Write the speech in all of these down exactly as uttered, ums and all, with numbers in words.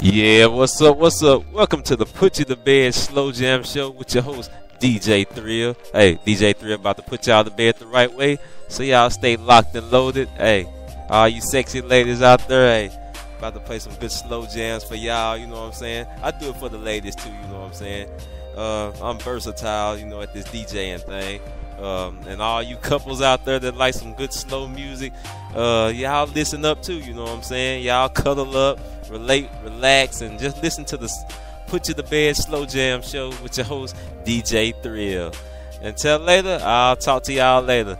Yeah, what's up, what's up? Welcome to the Put You to Bed Slow Jam Show with your host, D J Thrill. Hey, D J Thrill about to put y'all to bed the right way, so y'all stay locked and loaded. Hey, all you sexy ladies out there, hey, about to play some good slow jams for y'all, you know what I'm saying? I do it for the ladies too, you know what I'm saying? Uh, I'm versatile, you know, at this DJing thing. Um, and all you couples out there that like some good slow music, uh, y'all listen up too, you know what I'm saying? Y'all cuddle up, relate, relax, and just listen to the Put You to Bed Slow Jam Show with your host, D J Thrill. Until later, I'll talk to y'all later.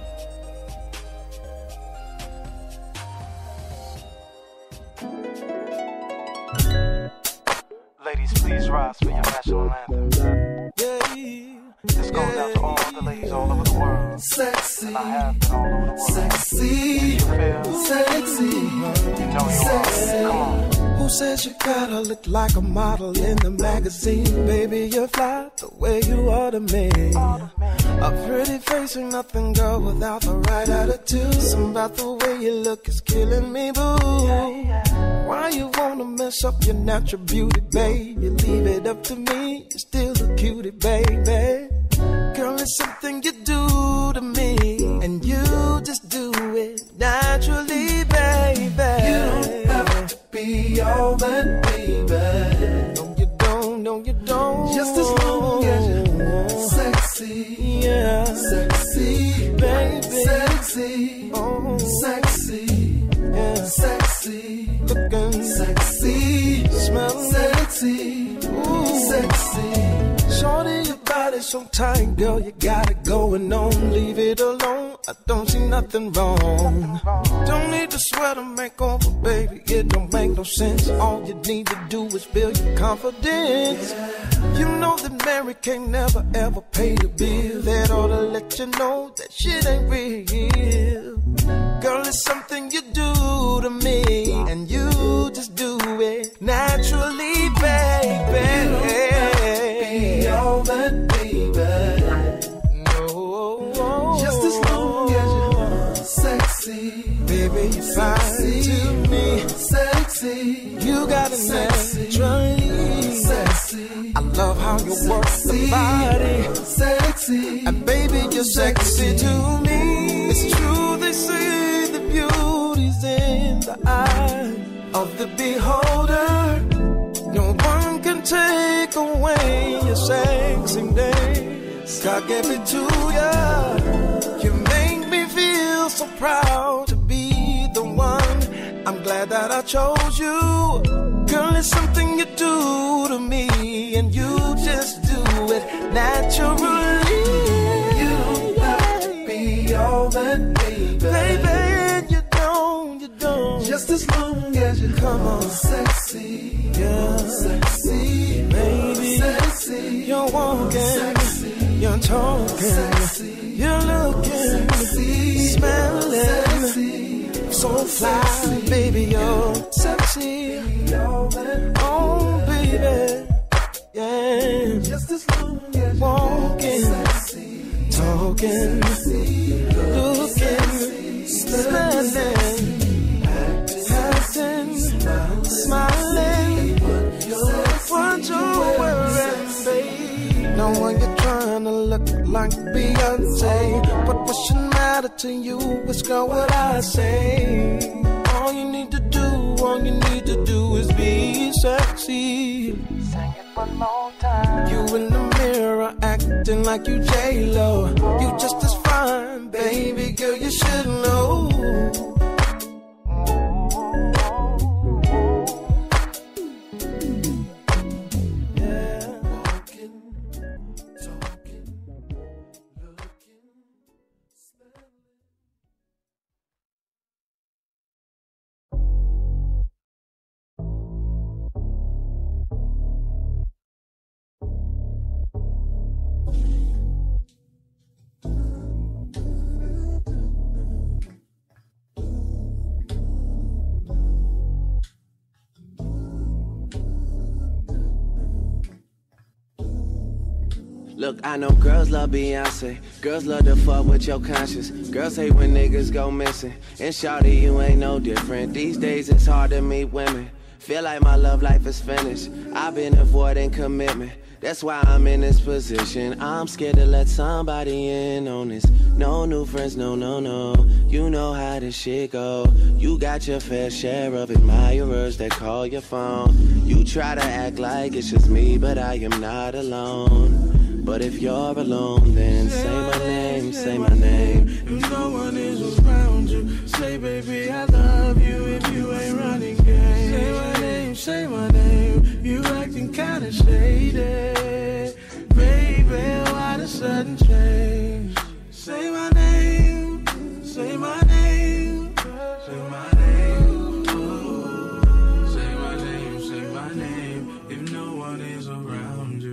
Ladies, please rise for your national anthem. Yeah. This goes out to all the ladies all over the world. Sexy, and I have been all over the world. sexy, you feel sexy, you know you sexy. are. Come on. Who says you gotta look like a model in the magazine? Baby, you're fly the way you are to me. A pretty face ain't nothing, girl, without the right attitude. Something about the way you look is killing me, boo. Why you wanna mess up your natural beauty, babe? You leave it up to me, you're still a cutie, baby. Girl, it's something you do to me, and you just do it naturally, baby. You don't have to be all that, baby. No, you don't, no, you don't. Just as long as you're sexy, yeah, sexy, baby, sexy, oh, sexy, yeah, sexy, looking sexy, smelling sexy, ooh, sexy. Shorty, your body's so tight, girl, you got it going on. Leave it alone, I don't see nothing wrong. Don't need to sweat or make over, baby, it don't make no sense. All you need to do is build your confidence. You know that Mary can't never ever pay the bill. That ought to let you know that shit ain't real. Girl, it's something you do to me, and you just do it naturally, baby. You don't be all that, baby. No, just as long as you're sexy, baby, you're fine to me. Sexy, you got it naturally. Sexy, I love how you work the body. Sexy, and baby, you're sexy to me. It's true, they say the beauty's in the eye of the beholder. No one can take away your sexy days. God gave it to you. You make me feel so proud to be the one. I'm glad that I chose you. Girl, it's something you do to me, and you just do it naturally. You don't have to be all that, baby. Baby, you don't, you don't. Just as long as you come on, sexy. Yeah, sexy, baby, sexy. You're walking, sexy. You're talking, sexy. You're looking, sexy. Smelling, sexy. So fly, sexy. Baby, you're sexy. Oh, baby, yeah. Just as long as you're walking, sexy. Talking, sexy. Looking, smelling. Acting, smiling, what you're wearing, babe. Now when you're trying to look like Beyonce, but what should matter to you is, girl, what I say. All you need to do, all you need to do is be sexy. Sing it one more time. You in the mirror acting like you J-Lo. You just as fine, baby girl, you should know. Look, I know girls love Beyonce. Girls love to fuck with your conscience. Girls hate when niggas go missing. And shawty, you ain't no different. These days it's hard to meet women. Feel like my love life is finished. I've been avoiding commitment. That's why I'm in this position. I'm scared to let somebody in on this. No new friends, no, no, no. You know how this shit go. You got your fair share of admirers that call your phone. You try to act like it's just me, but I am not alone. But if you're alone, then say my name, say my name. If no one is around you, say baby I love you if you ain't running game. Say my name, say my name. You acting kinda shady. Baby, why the sudden change? Say my name, say my name, say my name. Oh, say my name, say my name. If no one is around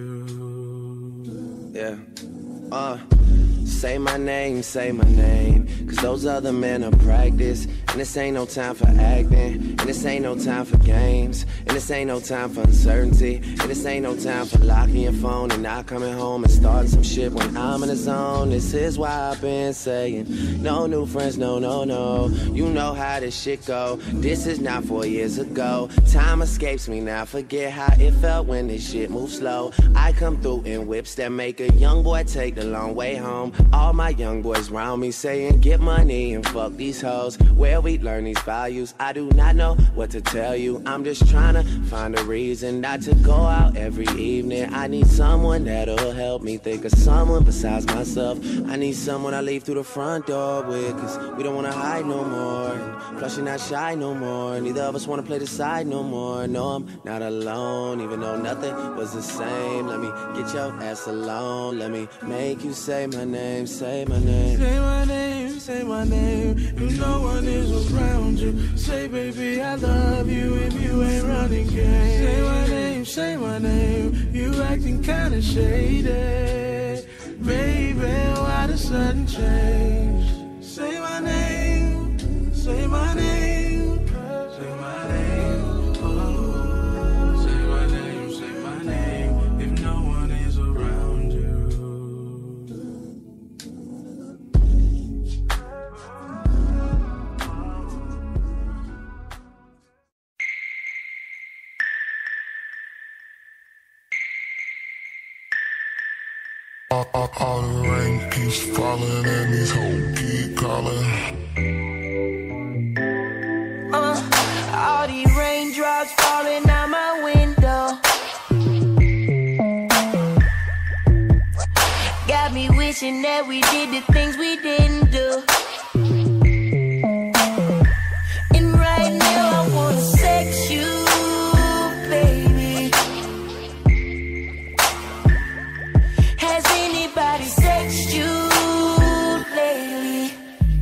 you. Yeah. Uh. Say my name, say my name. Cause those other men are practice. And this ain't no time for acting. And this ain't no time for games. And this ain't no time for uncertainty. And this ain't no time for locking your phone and not coming home and starting some shit when I'm in the zone. This is why I've been saying no new friends, no, no, no. You know how this shit go. This is not four years ago. Time escapes me now. Forget how it felt when this shit moves slow. I come through in whips that make a young boy take the long way home. All my young boys round me saying get money and fuck these hoes. Where we learn these values, I do not know what to tell you. I'm just trying to find a reason not to go out every evening. I need someone that'll help me think of someone besides myself. I need someone I leave through the front door with, cause we don't wanna hide no more. And plus you're not shy no more. Neither of us wanna play the side no more. No, I'm not alone, even though nothing was the same. Let me get your ass alone. Let me make you say my name. Say my name. Say my name, say my name. If no one is around you, say baby I love you if you ain't running game. Say my name, say my name. You acting kinda shady. Baby, why the sudden change? Say my name, say my name. Say my name. Oh, say my name, say my name. If no one is around you. All, all, all the rain keeps falling and these hoes keep calling. Uh, all these raindrops falling out my window got me wishing that we did the things we didn't do. And right now I wanna sex you, baby. Has anybody sexed you lately?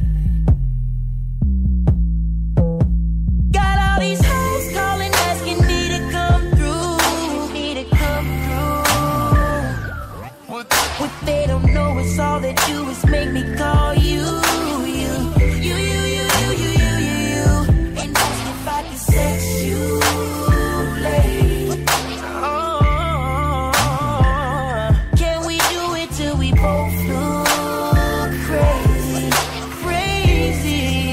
Got all these hoes calling, asking me to come through, me to come through. What they don't know is all that you is make me call you, you, you, you, you, you, you, you, you, you. And ask if I can sex you lately. Oh, can we do it till we both look crazy, crazy?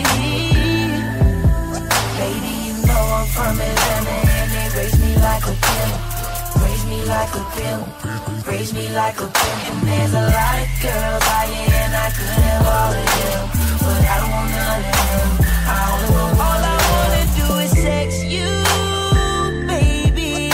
Baby, you know I'm from Atlanta and they raise me like a pill, raise me like a pill, raise me like a pill. And there's a lot of girls out here and I could have all of them, but I don't want none of them. I only want all I wanna do is sex you, baby.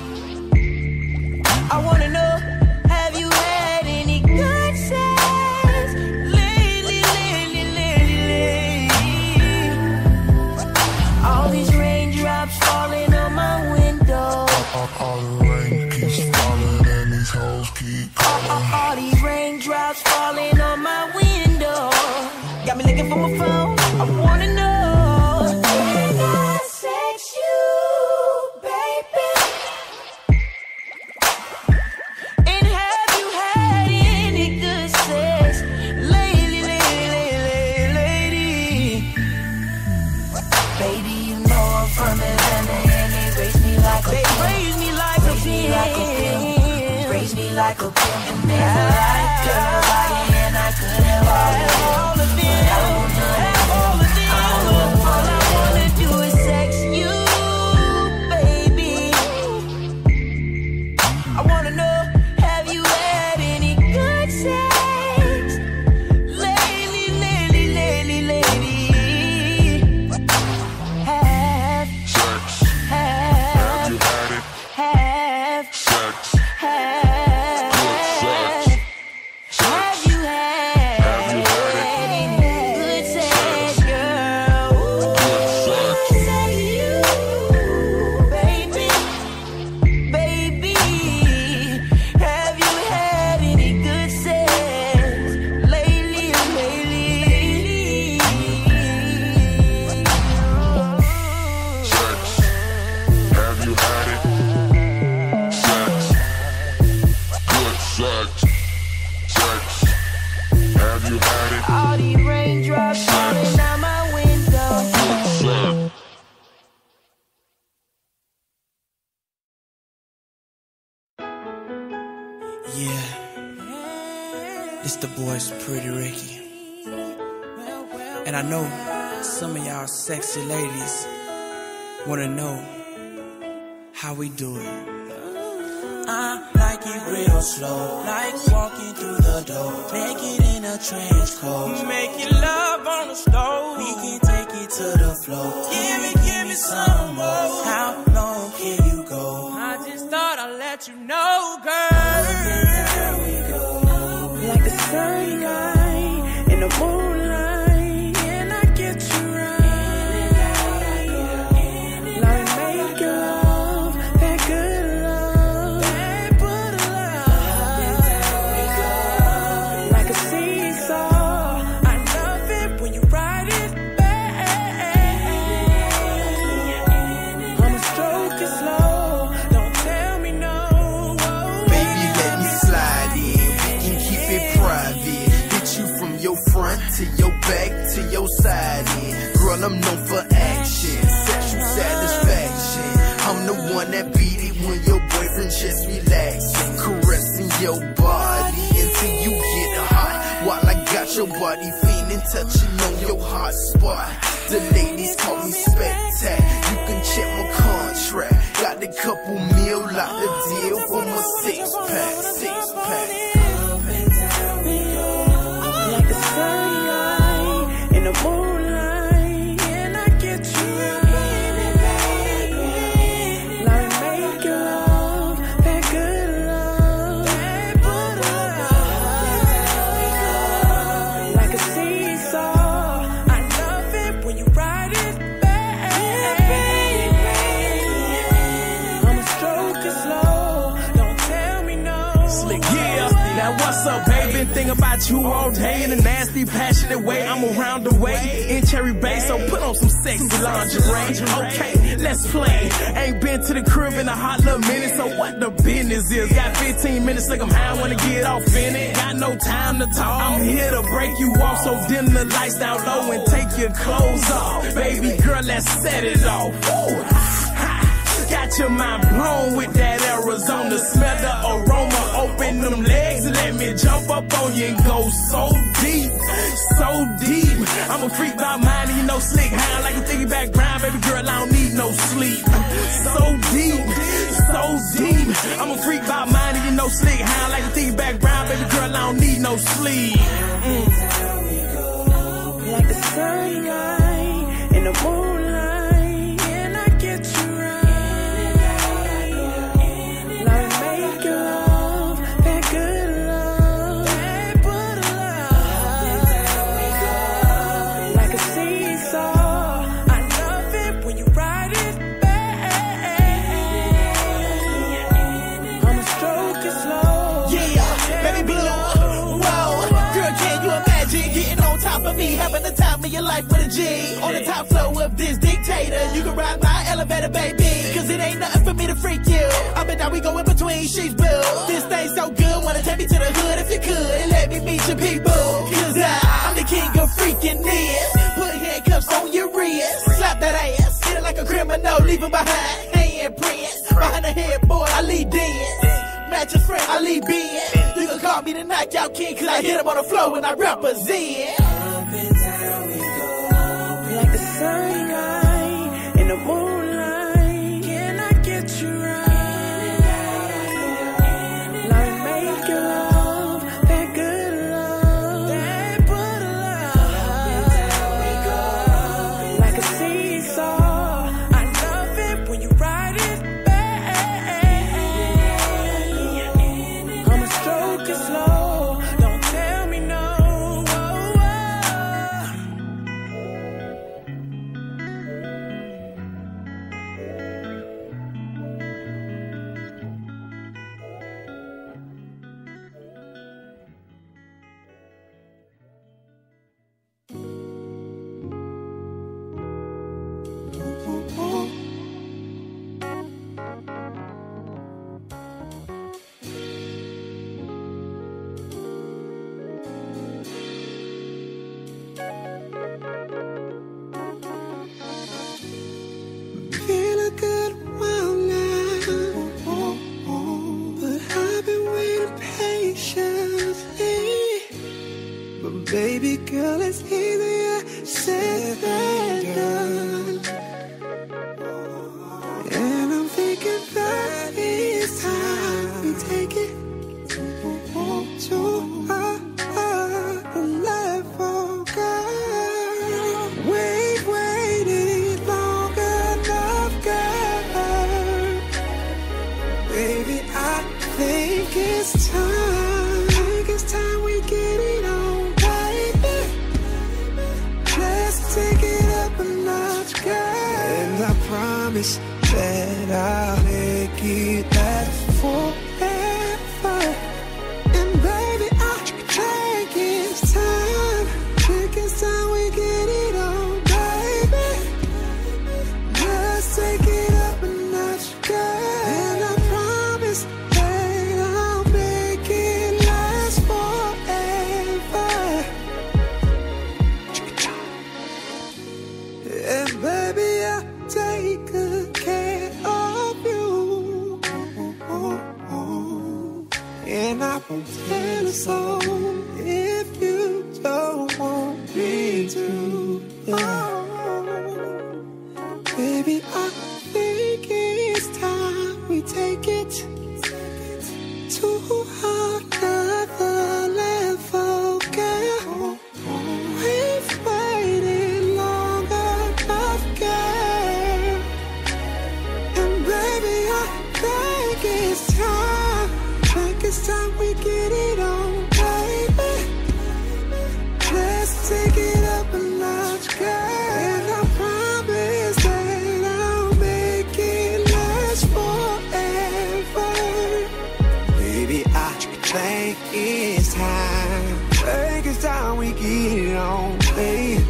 I wanna know, have you had any good sex lately, lately, lately, lately? All these raindrops falling on my window. All, all the rain keeps falling and these hoes keep calling. All, all these raindrops falling on my window got me looking for my phone. I wanna know, can I sex you, baby? And have you had any good sex lately, lately, lately, lady? Baby, you know I'm from Atlanta and they raise me like a they pimp. Raise me like raise a me like a pimp. Raise me like a pimp. And there's a lot of girls out here and I could have all of them. But I don't want none of them. All I wanna do is sex you, baby. I wanna know, have you had any good sex? Lately, lately, lately, lately. Have Sex. Have Have you had it? Have Sex. Have Good sex. Have Sex. you had Have you had it? any good sex, girl? Ooh, Good sex. say you, baby, baby. Have you had any good sex lately, lately? Sex. Have you had it? Sex. Good sex. Sex. Have you had it? All these raindrops falling out my window. Good sex. Yeah, it's the boys, Pretty Ricky. And I know some of y'all sexy ladies wanna know how we do it. I like it real slow, like walking through the door, naked in a trench coat, making love on the stove. We can take it to the floor. Give me, give me some more. How long can you go? I just thought I'd let you know, girl. There we go. Like the sunlight in the moonlight, and I get you right. Like make love, that good love, that good love. Like a seesaw, I love it when you ride it back. I'ma stroke it slow, don't tell me no. Baby, let me slide in. We can keep it private. Hit you from your front to your back to your side in. Girl, I'm known for action, sexual satisfaction. I'm the one that beat it when your boyfriend just relaxing, caressing your body until you get hot. While I got your body feeling, touching on your hot spot. The ladies call me Spectac. You can check my contract. Got a couple mil, lock the deal for my six pack, six pack. Like the sunlight in the moonlight, and I get you right. Like make love, that good love, that good love. Like a seesaw, I love it when you ride it back. I'ma stroke it slow, don't tell me no. Slick, yeah. Now what's up, baby? Think about you all day in a nasty, passionate way. I'm around the way in Cherry Bay, so put on some sexy lingerie. Okay, let's play. Ain't been to the crib in a hot little minute, so what the business is? Got fifteen minutes, like I'm high, wanna get off in it. Got no time to talk. I'm here to break you off, so dim the lights down low and take your clothes off. Baby girl, let's set it off. Woo. Got your mind blown with that Arizona. Smell the aroma. Open them legs and let me jump up on you and go so deep, so deep. I'm a freak by mine and you know slick high like a thingy back brown. Baby girl, I don't need no sleep. So deep, so deep. I'm a freak by mine and you know slick high like a thingy back brown. Baby girl, I don't need no sleep. Mm. Like the sunlight in the moonlight, and I get you right. Like make love, that good love, that good love. Like a seesaw, I love it when you ride it back. I'ma stroke it slow. Yeah, baby blue. Whoa, girl, can you imagine getting on top of me, having the time of your life with a G? On the top floor of this dictator, you can ride my elevator, baby. Cause it ain't nothing for me to freak you. Up and down, we go in between sheets, boo. This thing's so good, wanna take me to the hood if you could. And let me meet your people. Cause I, I'm the king of freaking this. Put handcuffs on your wrist. Slap that ass, hit it like a criminal, leave it behind. Hand prints, behind the headboard, I lead dance. Match your friend, I lead Ben. You can call me the knockout king, cause I hit him on the floor and I represent. Up and down we go. Like the sunlight in the moonlight, can I get you right? Take it slow, don't tell me no. Been a good while now, but I've been waiting patiently. But baby girl, it's easier said than done. And I'm thinking that it's time we take it to a level, girl. Wait, waited long enough, girl. Baby, I think it's time. I think it's time we get it on, baby. Let's take it up a notch, girl. And I promise that I'll make it last forever. And baby, I think it's time. Think it's time we get it on, baby. Let's take it up a notch, girl. And I promise that I'll make it last forever. And baby, I'll take good care of you. And I won't tell a soul if you don't want me to. Oh, baby, I think it's time we take it to another level, girl. We've waited long enough, girl. And baby, I think it's time. Think it's time we get it on, baby. Let's take it up a notch, girl. And I promise that I'll make it last forever. Baby, I think it's time. Think it's time we get it on, baby.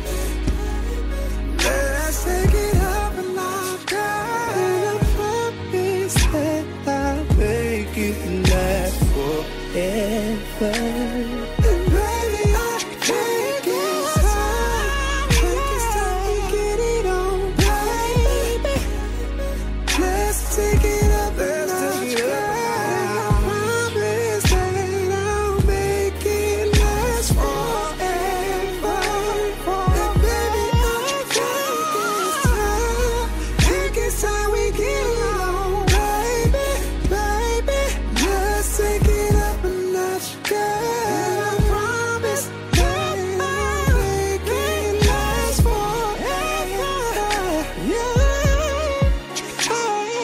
Let's take it up a notch, girl. And I promise that I'll make it last forever. And baby, I think it's time. Think it's time we get it on, baby. Let's take it up a notch, girl. And I promise that I'll make it last forever. And baby, I think it's time. Think it's time we get it on, baby, baby. Let's take it up a notch, girl. And I promise that I'll make it last forever. Yeah. Oh.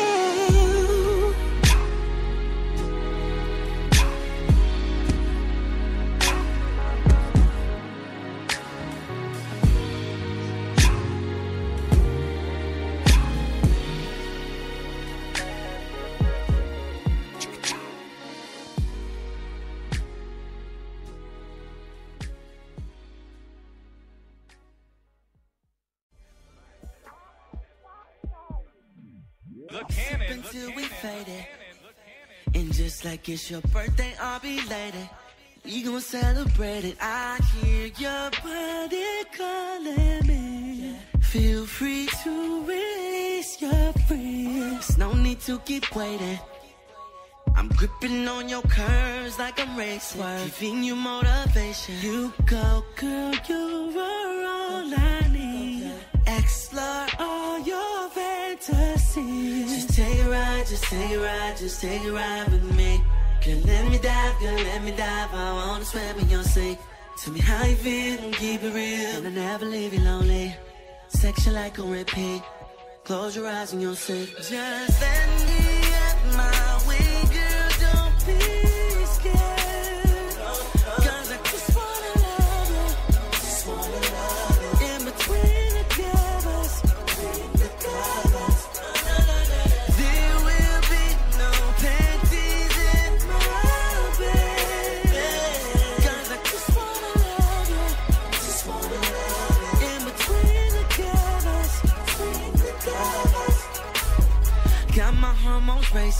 Until we faded. And just like it's your birthday, I'll be late. We gon' celebrate it. I hear your body calling me. Feel free to release your friends. No need to keep waiting. I'm gripping on your curves like I'm racing, giving you motivation. You go, girl, you are all I need. Explore all your fantasies. Just take a ride, just take a ride, just take a ride with me. Girl, let me dive, girl, let me dive. I wanna swim in your sea. Tell me how you feel and keep it real, and I never leave you lonely. Section like on repeat. Close your eyes and you'll see. Just let me at my way, girl, don't be scared.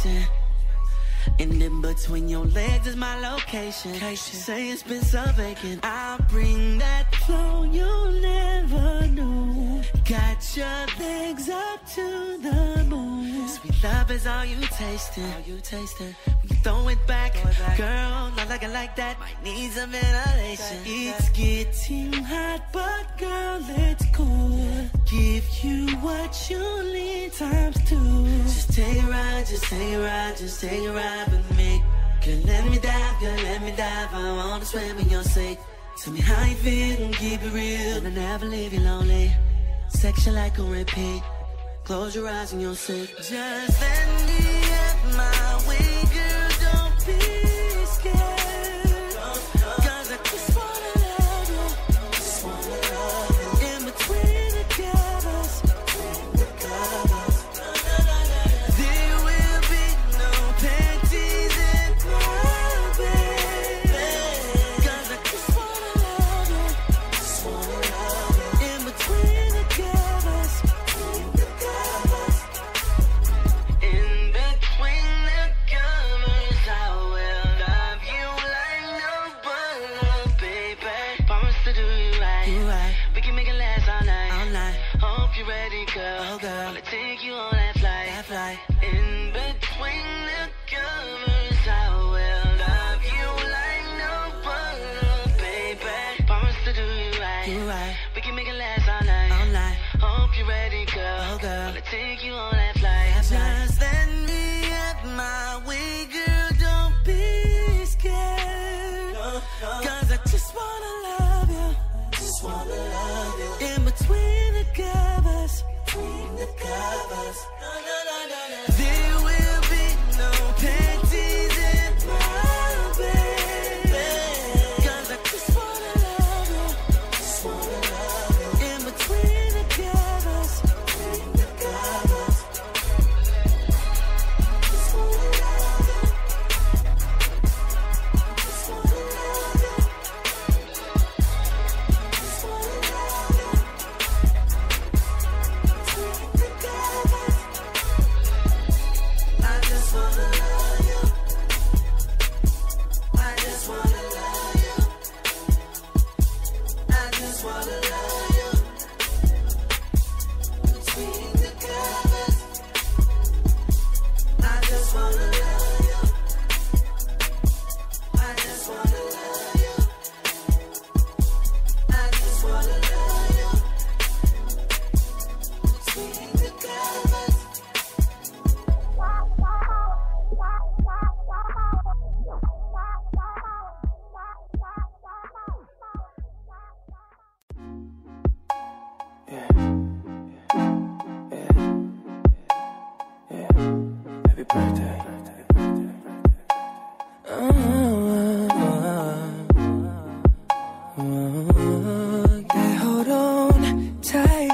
racing. And in between your legs is my location. Say it's been so vacant. I'll bring that flow you'll never know. Got your legs up to the moon. Sweet love is all you tasting. All you tasting. When you throw it back, throw it back. Girl, not like it like that. Might need some ventilation. It's getting hot, but girl, it's cool. Give you what you need times two. Just take a ride, just take a ride, just take a ride with me. Girl, let me dive, girl, let me dive. I wanna swim in your sink. Tell me how you feel and keep it real. I'll never leave you lonely. Section like on repeat. Close your eyes and you'll see. Just let me have my way, girl. Don't be scared. Cause I just wanna love you. Just wanna love you. In between the covers. Between the covers. There will be no panties in my bed. Cause I just wanna love you. Just wanna love you. In between the covers. Between the covers. In between the covers, I will love you like no one, baby. Promise to do you right. You right. We can make it last all night. All night. Hope you're ready, girl. Oh, girl. Wanna take you on that flight. That flight. In between the covers, I will love you like no one, baby. Promise to do you right. You right. We can make it last all night. All night. Hope you're ready, girl. Oh, girl. Wanna take you on that flight. That flight. Just let me have my way, girl. Don't be scared. No, no. Cause I just wanna love you. Just wanna love you. In between the covers. Between the covers. No, no, no, no, no. There will be no panties in my bed. Cause I just wanna love you. Just wanna love you. In between the covers. Between the covers. Just wanna love you. Just wanna love you. Just wanna love you. Between the covers. I just wanna love you. I just wanna love you. I just wanna love you. Between the covers. I just wanna love you. I just wanna love you. I just wanna love you. Between the covers. Happy birthday. Yeah, hold on tight.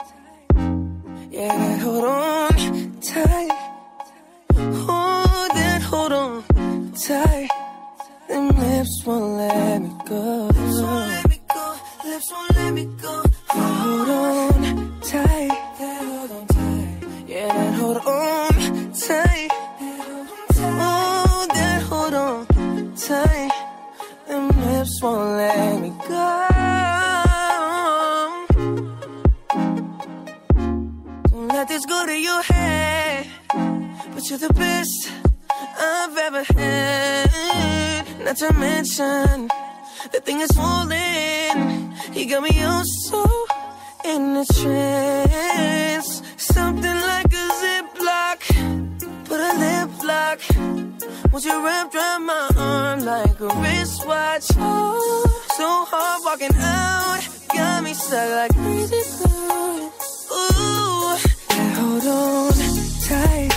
Yeah, hold on tight. Hold that, hold on tight. Them lips won't let me go. Lips won't let me go. Lips won't let me go. Yeah, hold on tight. Yeah, hold on tight. Yeah, that hold on tight. Hold that, hold on tight. Them lips won't let me go. Don't let this go to your head. But you're the best I've ever had. Not to mention, the thing is falling. You got me oh so in a trance. Something like a ziplock. Put a lip lock. Won't you wrap around my arm like a wristwatch? Oh, so hard walking out. Got me stuck like crazy glue. Ooh, yeah, hold on tight.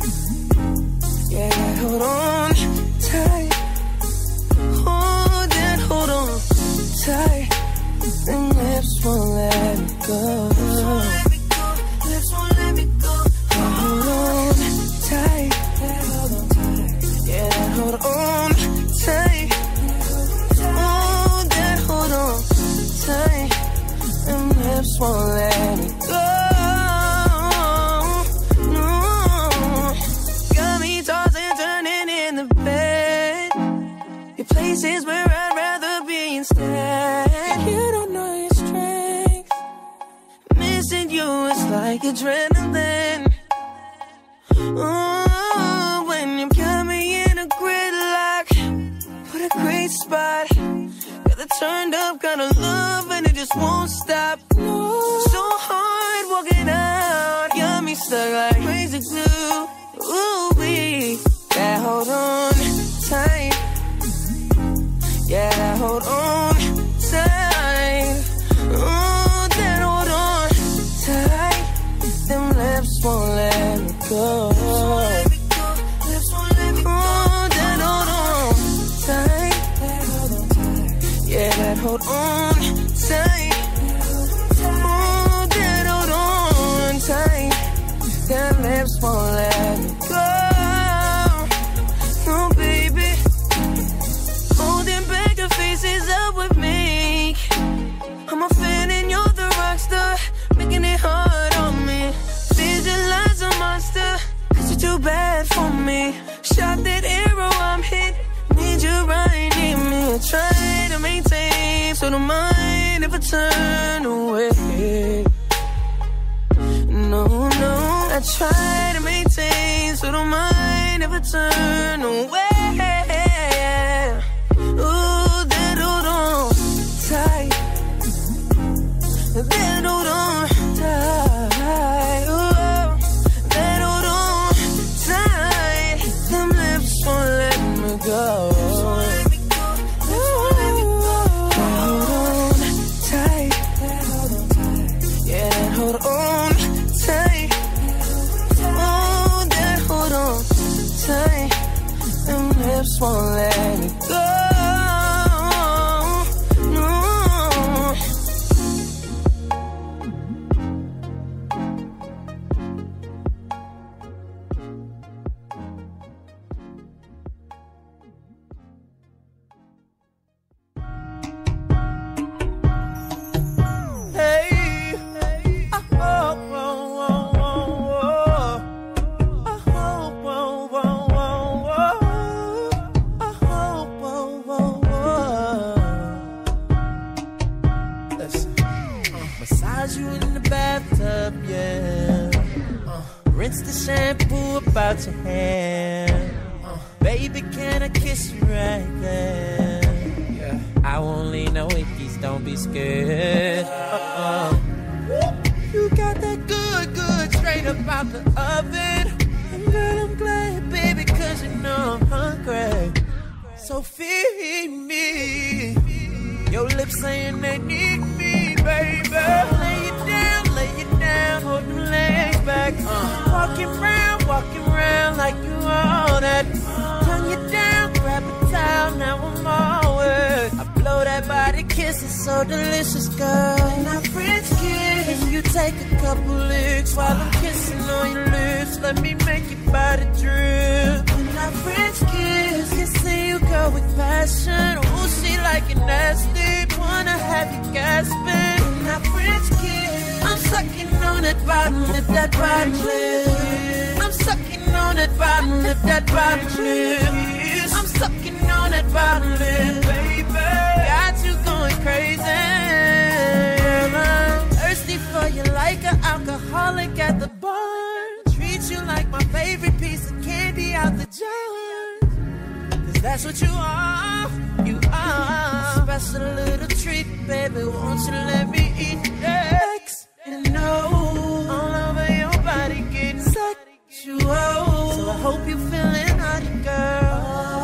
Yeah, hold on tight. Hold that, hold on tight. Them lips won't let me go. Lips won't let me go. Yeah, hold on tight. Yeah, hold on tight. Yeah, hold on tight. Hold that, hold on tight. Them lips won't let me go. No, got me places where I'd rather be instead. You don't know your strength. Missing you is like adrenaline. Oh, when you got me in a gridlock, what a great spot. Got the turned up kind of love and it just won't stop. No. So hard walking out, got me stuck like crazy glue. Ooh, we yeah, hold on tight. Yeah, hold on tight. Oh, that hold on tight. Them lips won't let me go. Lips won't let me go. Oh, that hold on tight. Yeah, that hold on tight. Oh, that hold on tight. Them lips won't let me go. Oh, baby. Holding back the faces up with me. I'm a fan and you're the rock star, making it hard on me. Visualize a monster, cause you're too bad for me. Shot that arrow, I'm hit. Need you right near me. I try to maintain, so don't mind if I turn away. No, no, I try to maintain, so don't mind if I turn away. Ooh, that hold on tight. That hold on tight. Ooh, that hold on tight. Them lips won't let me go. Hold on tight. Oh, that hold on tight. Them lips won't let me go. No. Rinse the shampoo about your hair. uh, Baby, can I kiss you right there? Yeah. I won't leave no hickeys, don't be scared. uh-uh. You got that good, good straight up out the oven. And girl, I'm glad, baby, cause you know I'm hungry. So feed me. Your lips saying they need me, baby. Lay it down, lay it down, hold them legs back. uh. Walking round, walking round like you all that. Turn you down, grab a towel, now I'm all wet. I blow that body kisses so delicious, girl. And I French kiss. Can you take a couple licks while I'm kissing on your lips? Let me make your body drip. And I French kiss. Kissing you, girl, with passion. Ooh, she like it nasty. Wanna have you gasping. And I French kiss. I'm sucking on that bottom lip, that bottom lip. I'm sucking on that bottom lip, that bottom lip. I'm sucking on that bottom lip, baby. Got you going crazy. I'm thirsty for you like an alcoholic at the bar. Treat you like my favorite piece of candy out the jar. Cause that's what you are, you are. Special little treat, baby, won't you let me eat next? And no, all over your body getting sexual. So I hope you're feeling naughty, girl.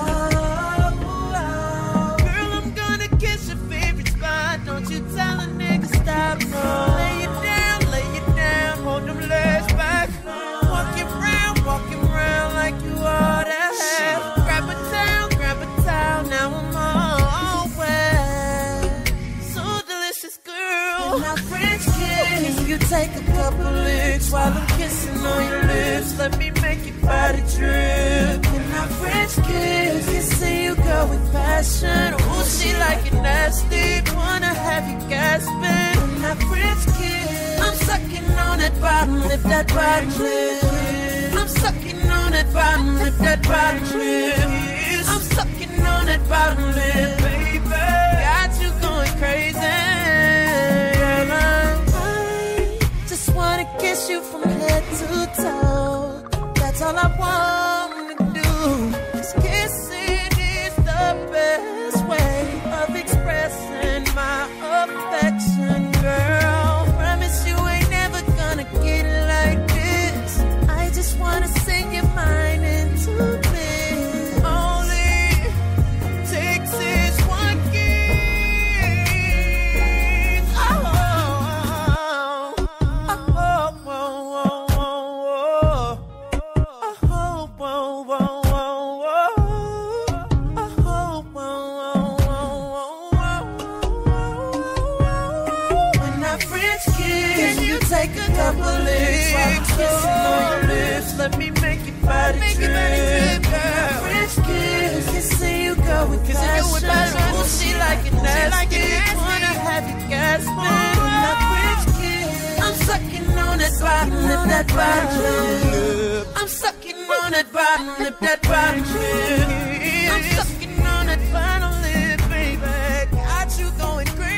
Girl, I'm gonna kiss your favorite spot. Don't you tell a nigga stop, no. Lay it down, lay it down, hold them legs back. Walking round, walking round like you all that. Grab a towel, grab a towel, now I'm all wet. So delicious, girl. And I French kiss. Can you take a couple licks while I'm kissing on your lips? Let me make your body drip. And I French kiss. Kissing you, girl, with passion. Ooh, she like it nasty. Wanna have you gasping. And I French kiss. I'm sucking on that bottom lip, that bottom lip. I'm sucking on that bottom lip, that bottom lip. I'm sucking on that bottom lip. all I want to do. 'Cause kissing is the best way of expressing my affection, girl. Promise you ain't never gonna get it like this. I just wanna sing your mind into bliss. Only takes is one kiss. Oh, oh, oh, oh, oh, oh, oh, oh, oh, take a couple licks while I'm kissing on your lips. Let me make your body drip, girl. French kiss, kissing you go with passion. Ooh, she like it nasty, wanna have you gasping. My French kiss, I'm sucking on that bottom lip, that bottom lip. I'm sucking on that bottom lip, that bottom lip. I'm sucking on that bottom lip, baby. Got you going crazy.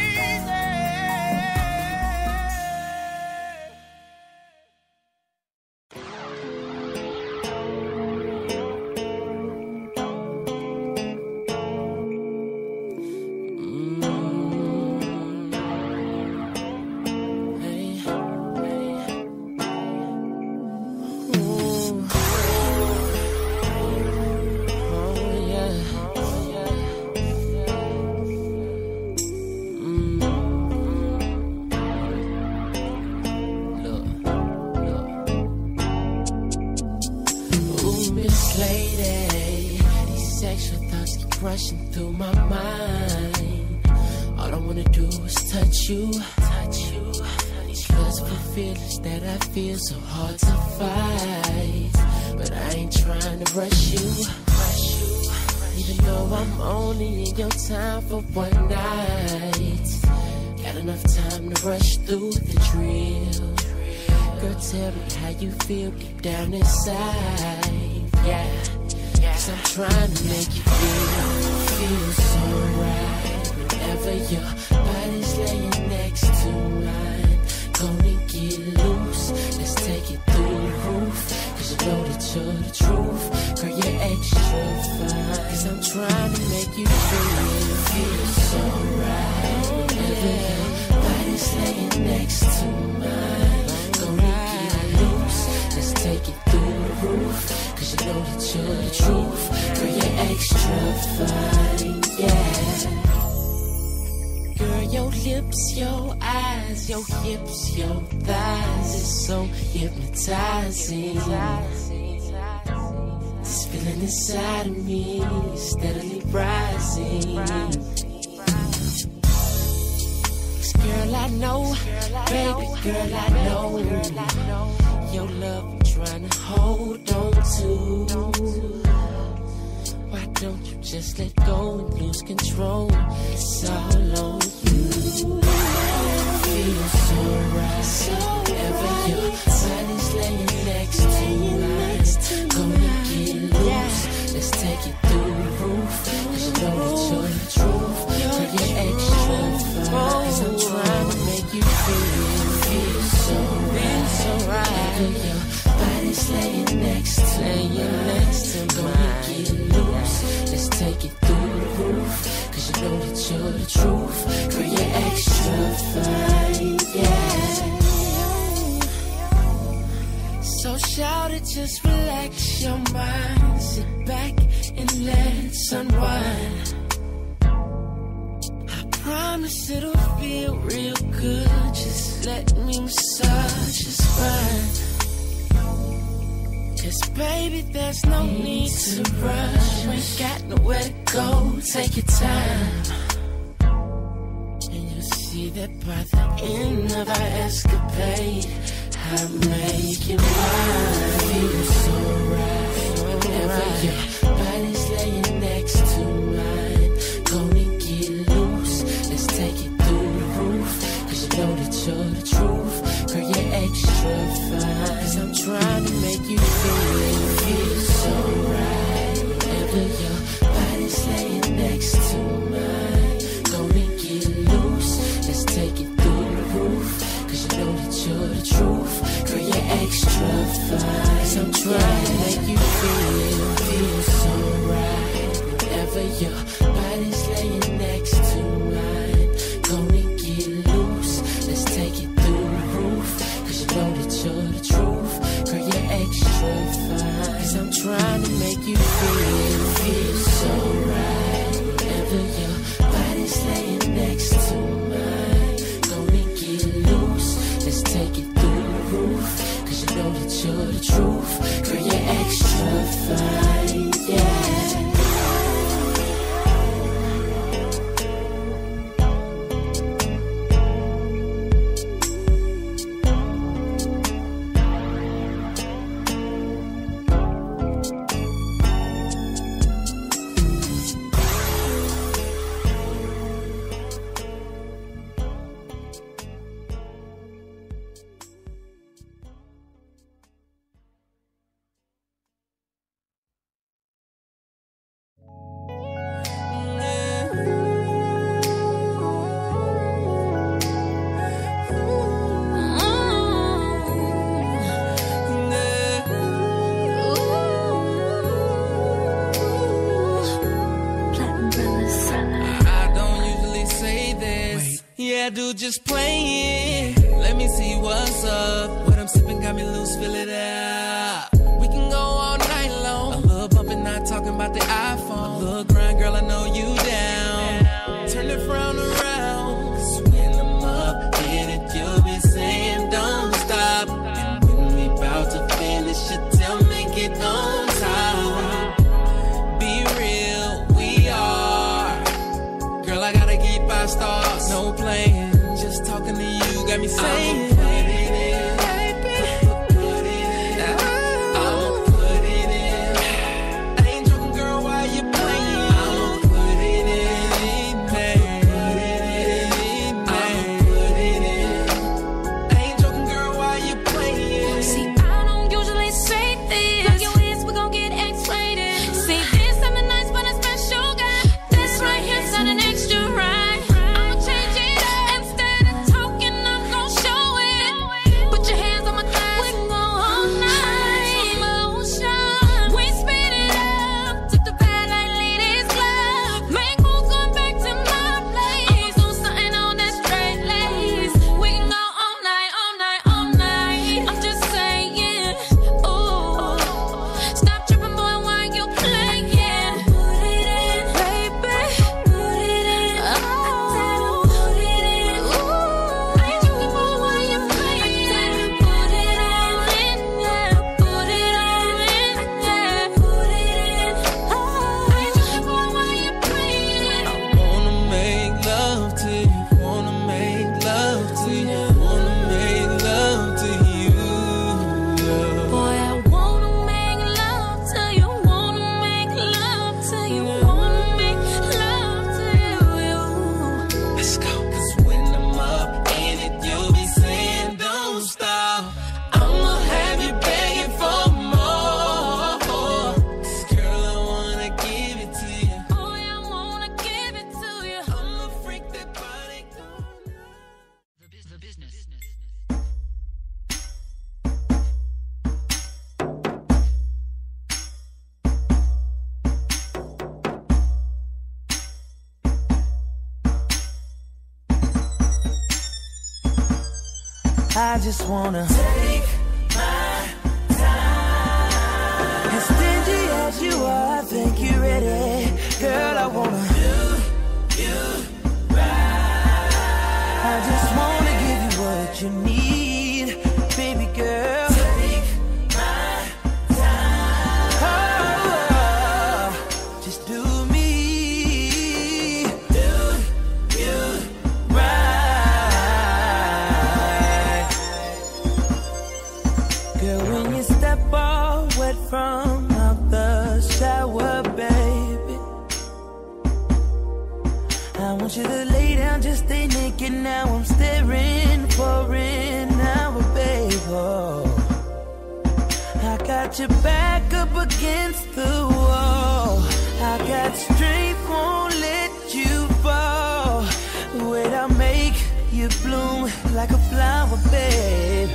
Rushing through my mind. All I wanna do is touch you, touch you. These physical feelings that I feel so hard to fight, but I ain't trying to rush you, rush you. Even though I'm only in your time for one night, got enough time to rush through the drill. Girl, tell me how you feel deep down inside. Yeah. Cause I'm trying to make you feel, feel so right. Whenever your body's laying next to mine, gonna get loose, let's take it through the roof. Cause you know that you're the truth, girl, you're extra fine. Cause I'm trying to make you feel, feel so right. Whenever your body's laying next to mine, gonna get loose, let's take it through the roof. Cause you know that you're the truth, girl, you're extra fine, yeah. Girl, your lips, your eyes, your hips, your thighs is so hypnotizing. This feeling inside of me is steadily rising. Cause girl, I know, baby girl, I know your love I'm trying to hold on to. Why don't you just let go and lose control? It's all on you. Feels so right. Whenever your body's laying next to mine, gonna get loose. Let's take it through the roof. Cause you know that you're the truth. Girl, you're extra fine. Cause I'm trying to make you feel, feel so right. So right. Whenever your body's laying next to laying next to mine, get loose. Let's take it through the roof. Cause you know that you're the truth. Girl, you're extra fine, yeah. So shout it, just relax your mind. Sit back and let it unwind. I promise it'll feel real good. Just let me massage your spine. Cause baby, there's no need to rush. You ain't got nowhere to go, take your time. And you'll see that by the end of our escapade, I make you mine. Feel so right. Whenever your body's laying next to mine, gonna get loose. Let's take it through the roof. Cause you know that you're the truth. Girl, you're extra fine. Cause I'm trying to make you feel, feel so right. Whenever your body's laying next to mine, gonna get loose. Let's take it through the roof. Cause you know that you're the truth. Girl, you're extra fine. Cause I'm trying to make your body's laying next to mine. Gonna get loose, let's take it through the roof. Cause you know that you're the truth. Girl, you're extra fine. Cause I'm trying to make you feel, feel so right. Whenever your body's laying next to mine. Gonna get loose, let's take it through the roof. Cause you know that you're the truth. Girl, you're extra fine, yeah. Dude, just play it. Let me see what's up. What I'm sipping got me loose, fill it out. We can go all night long. A little bumping, not talking about the iPhone. A little grind, girl, I know you down. Turn the frown around. Cause when I'm up in it, you'll be saying don't stop. And when we about to finish it, tell me get on time. Be real, we are. Girl, I gotta keep our stars. No playing. Just talking to you got me saying, put it in, baby. Put it in. I'ma put it in. I ain't joking, girl, why you playing? I'ma put it in, baby. Put it in, I'ma put it in. I ain't joking, girl, why you playing? See, I don't usually say this. Like your ass, we gon' get X-rated. See, this something nice, but a special guy. This right here sounding extra right. I just wanna take my time. As stingy as you are, I think you're ready. Girl, I wanna do you right. I just wanna give you what you need, baby girl. Take my time. Oh, just do me. Do you right. Girl, when you step all wet from out the shower, baby, I want you to lay down, just stay naked. Now I'm staring for an hour, babe. Oh, I got your back up against the wall. I got strength, won't let you fall. Wait, I'll make you bloom like a flower, babe.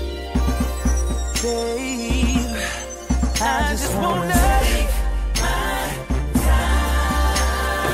Babe, I, I just wanna, wanna take my time.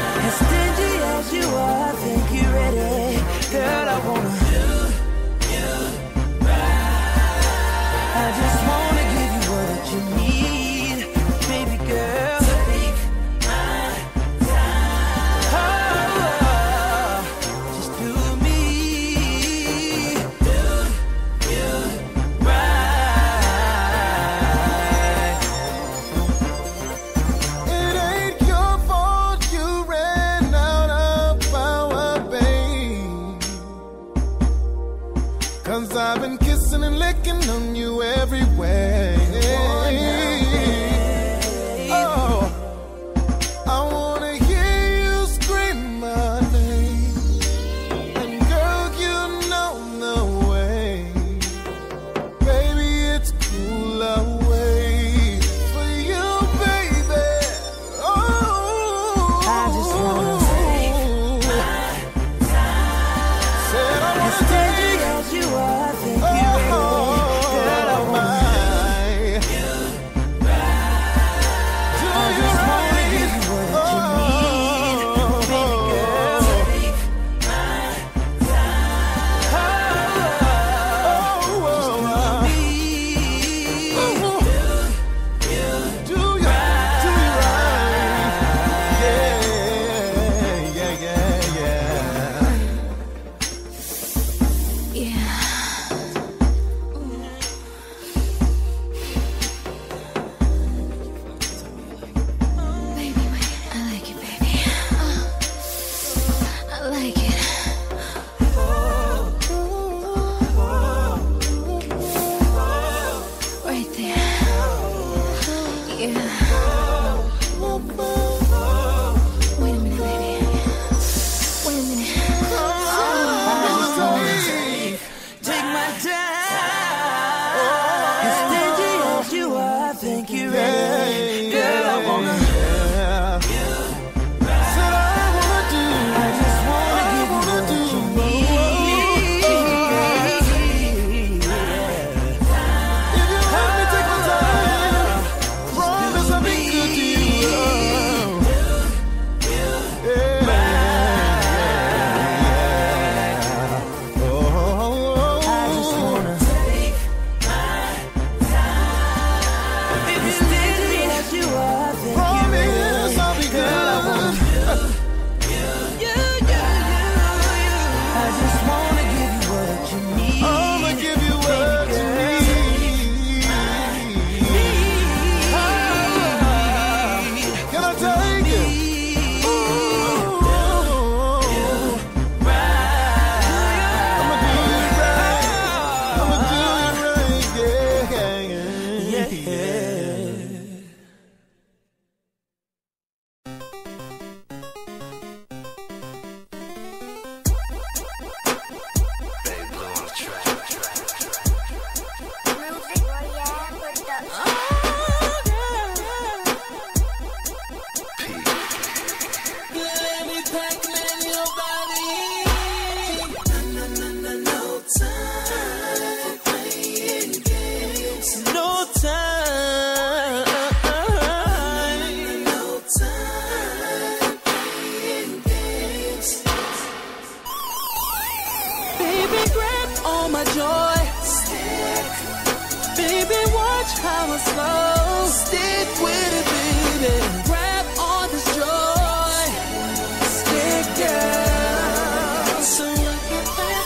joy. Stick. Baby, watch how I slow. Stick with it, baby. Grab all this joy. Stick, girl. So I can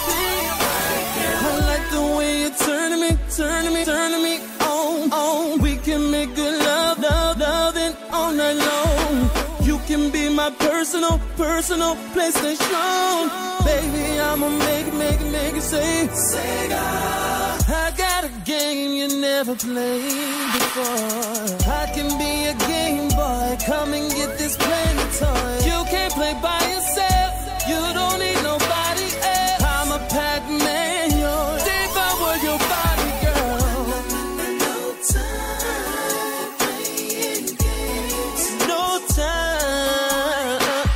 I like the way you're turning me, turning me, turning me on, on. We can make good love, love, loving all night long. You can be my personal, personal PlayStation. Baby, I'ma make it, make it, make it say Sega. I got a game you never played before. I can be a Game Boy. Come and get this playing toy. You can't play by yourself. You don't need nobody else. I'm a Pac-Man, you're if I were your body, girl. No time playing games. No time.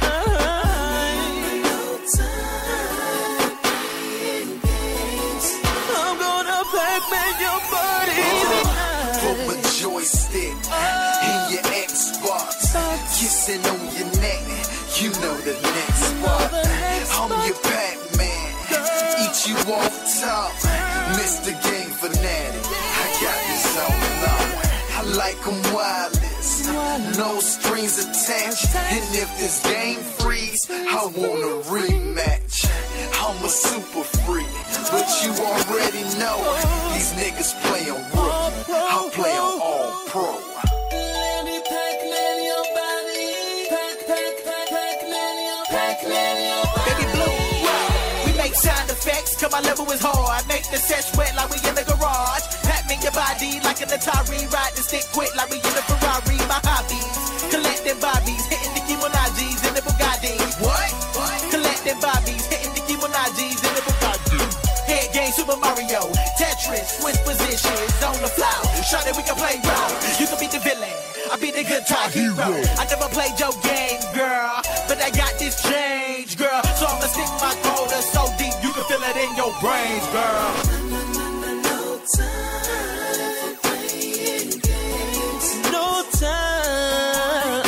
No time playing games. I'm gonna Pac-Man your body. From a joystick in your Xbox, kissing on your neck, you know the next spot. I'm your Pac-Man, eat you off top, Mister Game Fanatic. I got this on lock. I like 'em wireless, no strings attached. And if this game freeze, I want a rematch. I'm a super freak, but you already know these niggas playin' rook. I play 'em all pro. Let me Pac-Man your body. Pac, Pac, Pac, Pac-Man your, Pac-Man your body. Baby blue, we make sound effects, cause my level is hard. Make the set sweat like we in the garage. Pac-Man your body like an Atari. Ride the stick quick like we in the Ferrari. My hobbies, collecting Barbies, hitting the Kimonajis in the Bugatti. What? What? Collecting Barbies, hitting the Kimonajis in the Bugatti. Head game Super Mario, Tetris, switch positions on the floor. Show that we can play role. You can be the villain, I be the guitar hero. I never played your game, girl, but I got this change, girl. So I'ma stick my quota so deep you can feel it in your brains, girl. No time for playing games. No time.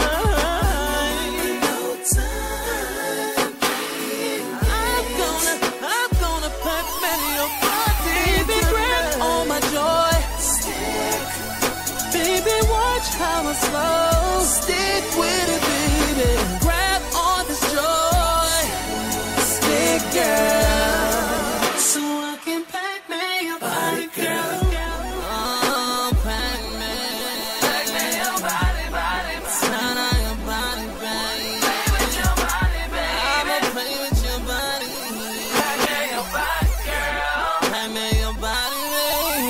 No time for playing games. I'm gonna, I'm gonna Pac-Man your body. Baby, grab all my joy. Stick. Baby, watch how I slow. Stick with it, baby. Grab all this joy. Stick, girl. So I can Pac-Man your body, girl. Oh, Pac-Man. Pac-Man your body, body, body. Turn on your body, baby. Play with your body, baby. I'ma play with your body. Pac-Man your body, girl. Pac-Man your body, baby.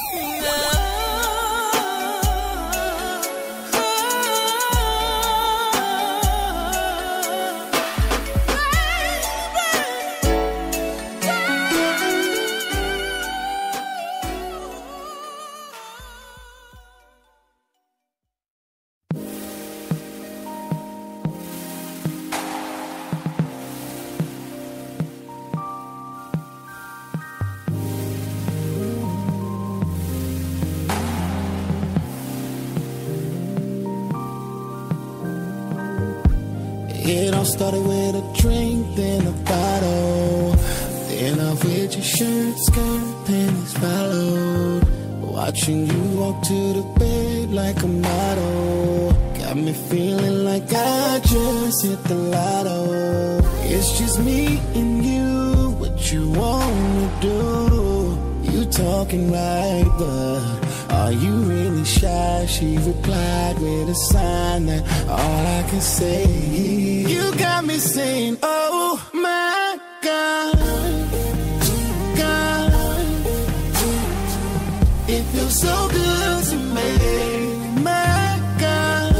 It all started with a drink, then a bottle. Then off with your shirt, skirt, panties followed. Watching you walk to the bed like a model. Got me feeling like I just hit the lotto. It's just me and you, what you wanna do? You talking right, but are you really shy? She replied with a sign that all I can say. You got me saying, oh my God, God. It feels so good to me, my God,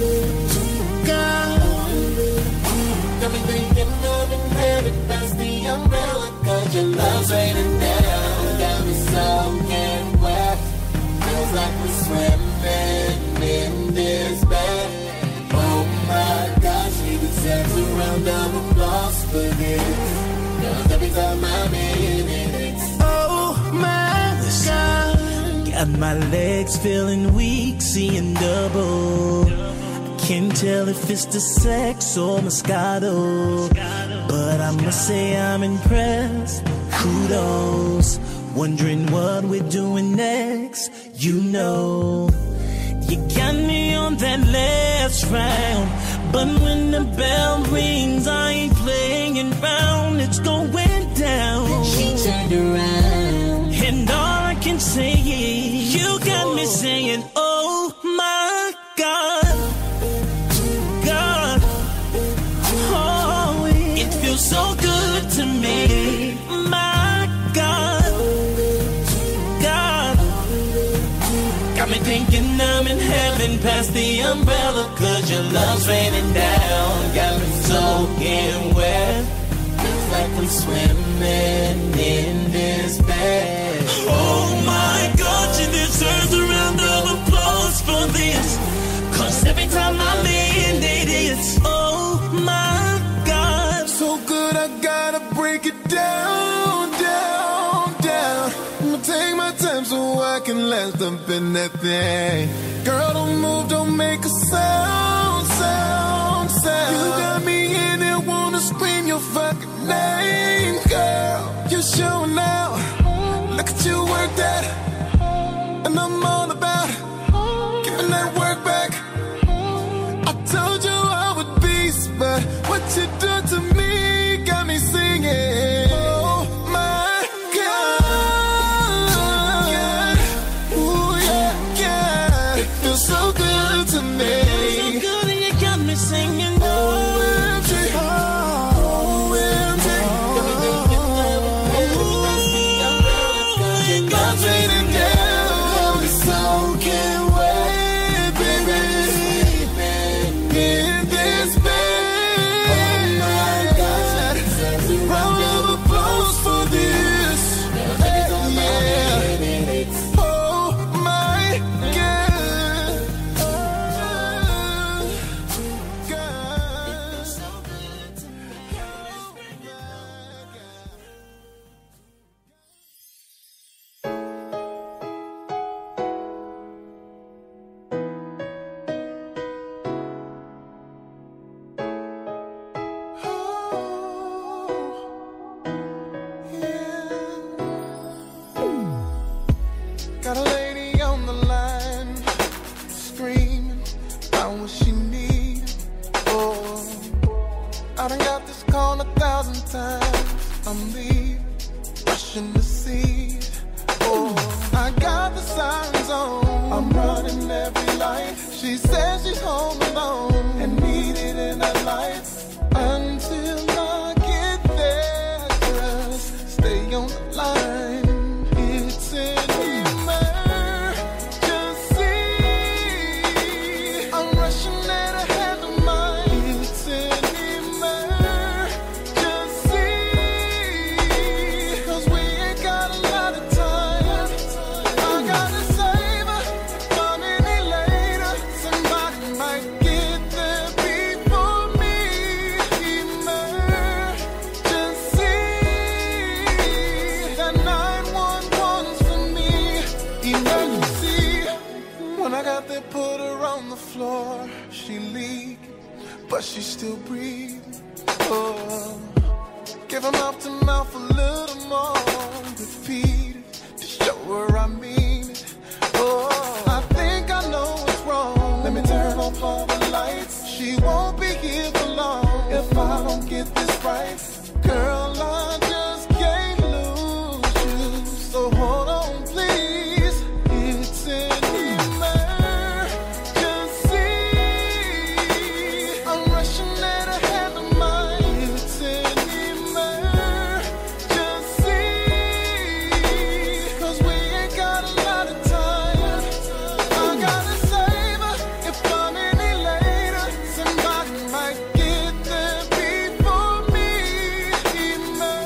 God. Got me thinking of in heaven, that's the umbrella, cause your love's raining down. Got me soaking wet, feels like we're swimming in this bed. Oh my gosh, she deserves a round of applause for this, cause every time I'm in it, it's oh my God. Got my legs feeling weak, seeing double. Can't tell if it's the sex or Moscato, but I must say I'm impressed. kudos. Wondering what we're doing next. You know, you got me on that last round, but when the bell rings, I ain't playing round. It's going down. She turned around, and all I can say is, you got me saying, oh my God, God, oh, it feels so good to me, my God, God, got me thinking I'm in heaven past the umbrella, cause your love's raining down, got me soaking wet, feels like I'm swimming in this bed. Oh my God, she deserves a round of applause for this, cause every time I'm in it, it's oh my God. So good, I gotta break it down, down, down. I'ma take my time so I can last up in that thing. Girl, don't move, don't make a sound, sound, sound. You got me in it, wanna scream your fucking name, girl. You're showing out, look at you work that, and I'm all about giving that work back. I told you I would be, but what you done to me got me singing. Oh my God, ooh yeah, yeah, it feels so good to me. So good and you got me singing. O M G, O M G, God's raining down, it's soaking wet, baby, in this bed. Oh my God, round of applause for this. Yeah. Oh my God, God. Got a lady on the line, screaming about what she needs. Oh, I done got this call a thousand times. I'm leaving, rushing to see. Oh, I got the sirens on, I'm running every light. She says she's home alone and needed in her life. Until I get there, just stay on the line. It's an emergency. I'm rushing at a hand of mine. It's an emergency. Cause we ain't got a lot of time. I gotta save her from any later. Somebody might get there before me. Emergency. That nine one one's for me. Emergency. When I got there, put her on the floor. She leaked, but she still breathing. Oh, give her mouth to mouth a little more. Repeat it to show her I mean it. Oh, I think I know what's wrong. Let me turn off all the lights. She won't be here for long if I don't get this right. Girl, I just can't lose you. So hold on, please. It's an emergency. I'm rushing at a hand of mine. It's an emergency. Cause we ain't got a lot of time. I gotta save her if I'm any later. Somebody might get there before me. Emergency.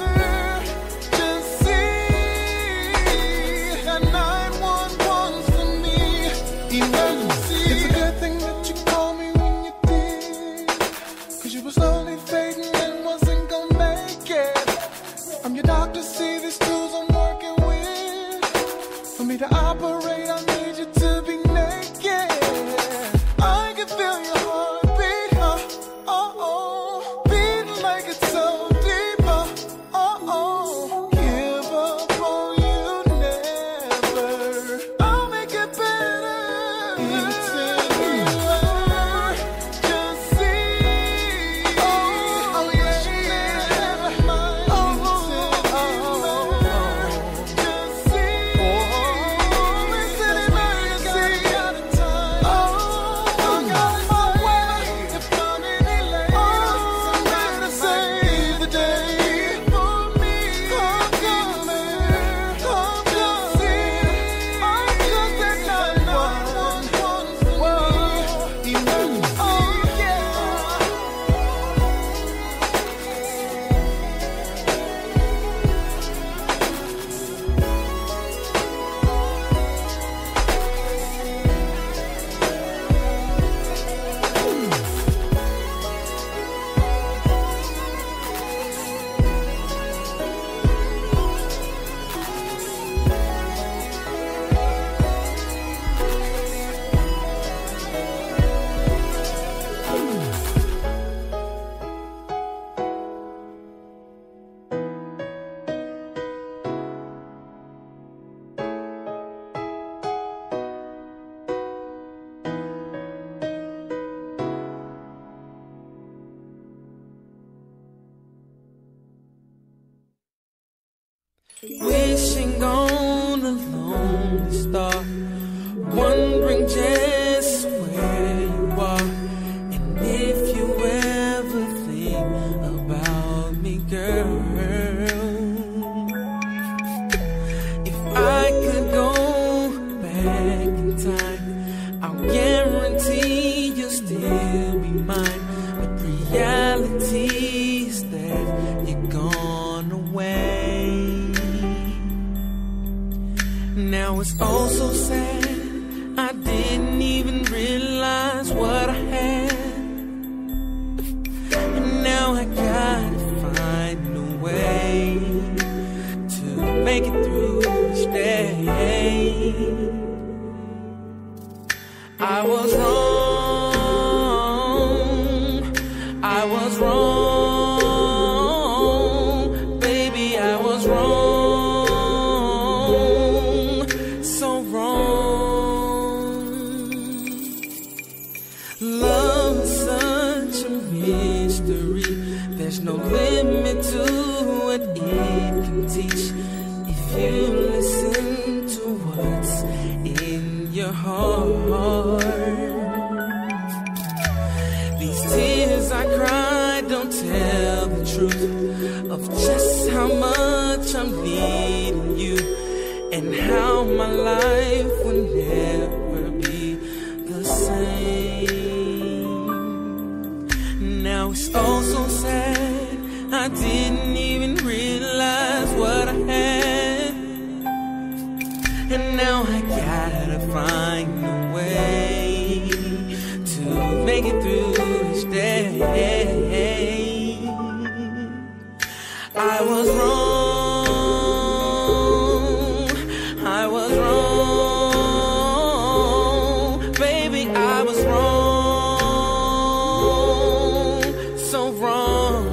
Wishing on a lonely star, wondering just where you are, and if you ever think about me, girl. If I could go back in time, I'll guarantee you'll still be mine. But reality is that you're gone away. Now it's all so sad, I didn't even realize what I had. And now I gotta find a way to make it through each day. I was wrong, I was wrong, baby, I was wrong. There's no limit to what it can teach if you listen to what's in your heart. These tears I cry don't tell the truth of just how much I'm needing you, and how my life will never be the same. Now it's all so sad, I didn't even realize what I had. And now I gotta find a way to make it through each day. I was wrong, I was wrong, baby, I was wrong, so wrong.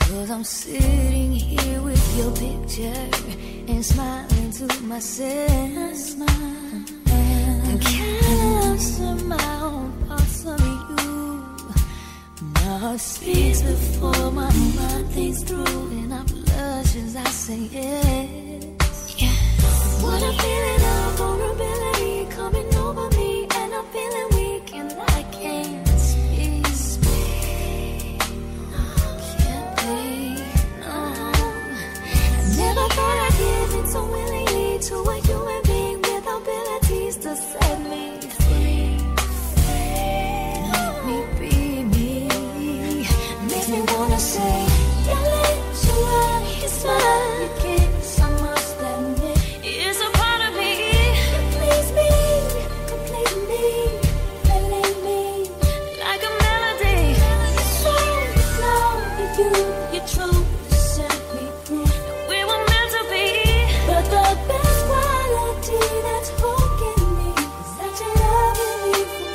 Cause I'm sitting here with your picture and smiling to myself. And kinda lost in my own parts of you. My heart speaks before my mind thinks through, and I blush as I say yes. Yes. What I'm feeling of vulnerability coming over me, and I'm feeling weak and I can't speak. speak. Can't be, no. I never thought I'd give it so willingly to a human being with abilities to set me free. Let me be me. Makes me wanna say, your lips, your eyes, your smile, your kiss, I must admit, it's a part of me. You please me, complete me, filling me like a melody. Your soul, your love, your youth, your truth set me free. And we were meant to be, but the best quality that's broken me is that you're loving me for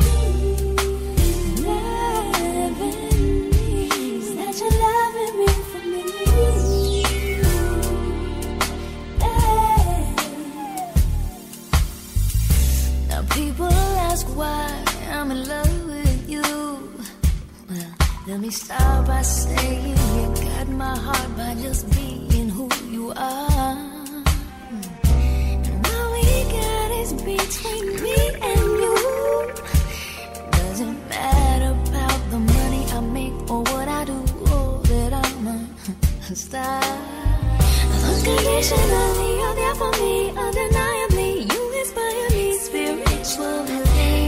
me. Loving me is that you're loving me for me. Yeah. Now people ask why I'm in love with you. Well, let me start by saying you got my heart by just being who you are. And what we got is between me and you. Doesn't matter about the money I make or what I do, or that I'm a star. Unconditionally, you're there for me, undeniably. You inspire me spiritually.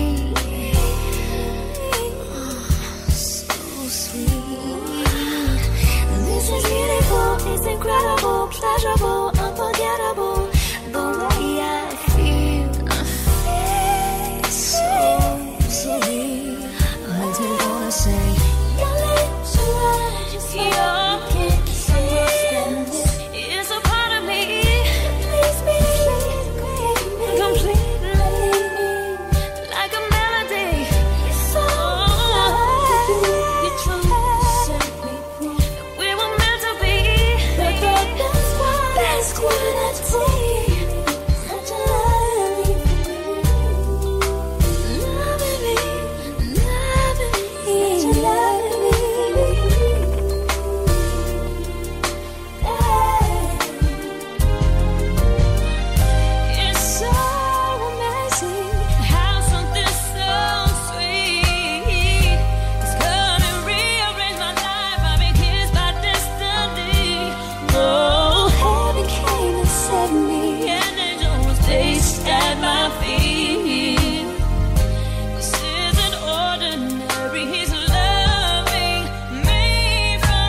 So sweet. This is beautiful, it's incredible, pleasurable, unforgettable. The way I feel, it's so sweet. Makes me wanna say, your lips, your eyes, your kiss, I must admit, it's a part of me. Please me, completely, like a melody. Your soul, your truth set me free. We were meant to be, but the best one, best quality. Such a loving me, loving me, loving me, such a loving me. It's so amazing how something so sweet has come and rearranged my life. I've been kissed by destiny. Oh, heaven came and set me. An angel was placed at my feet. This isn't ordinary. He's loving me for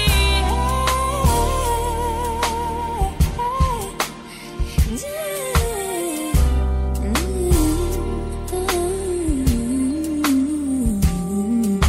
me.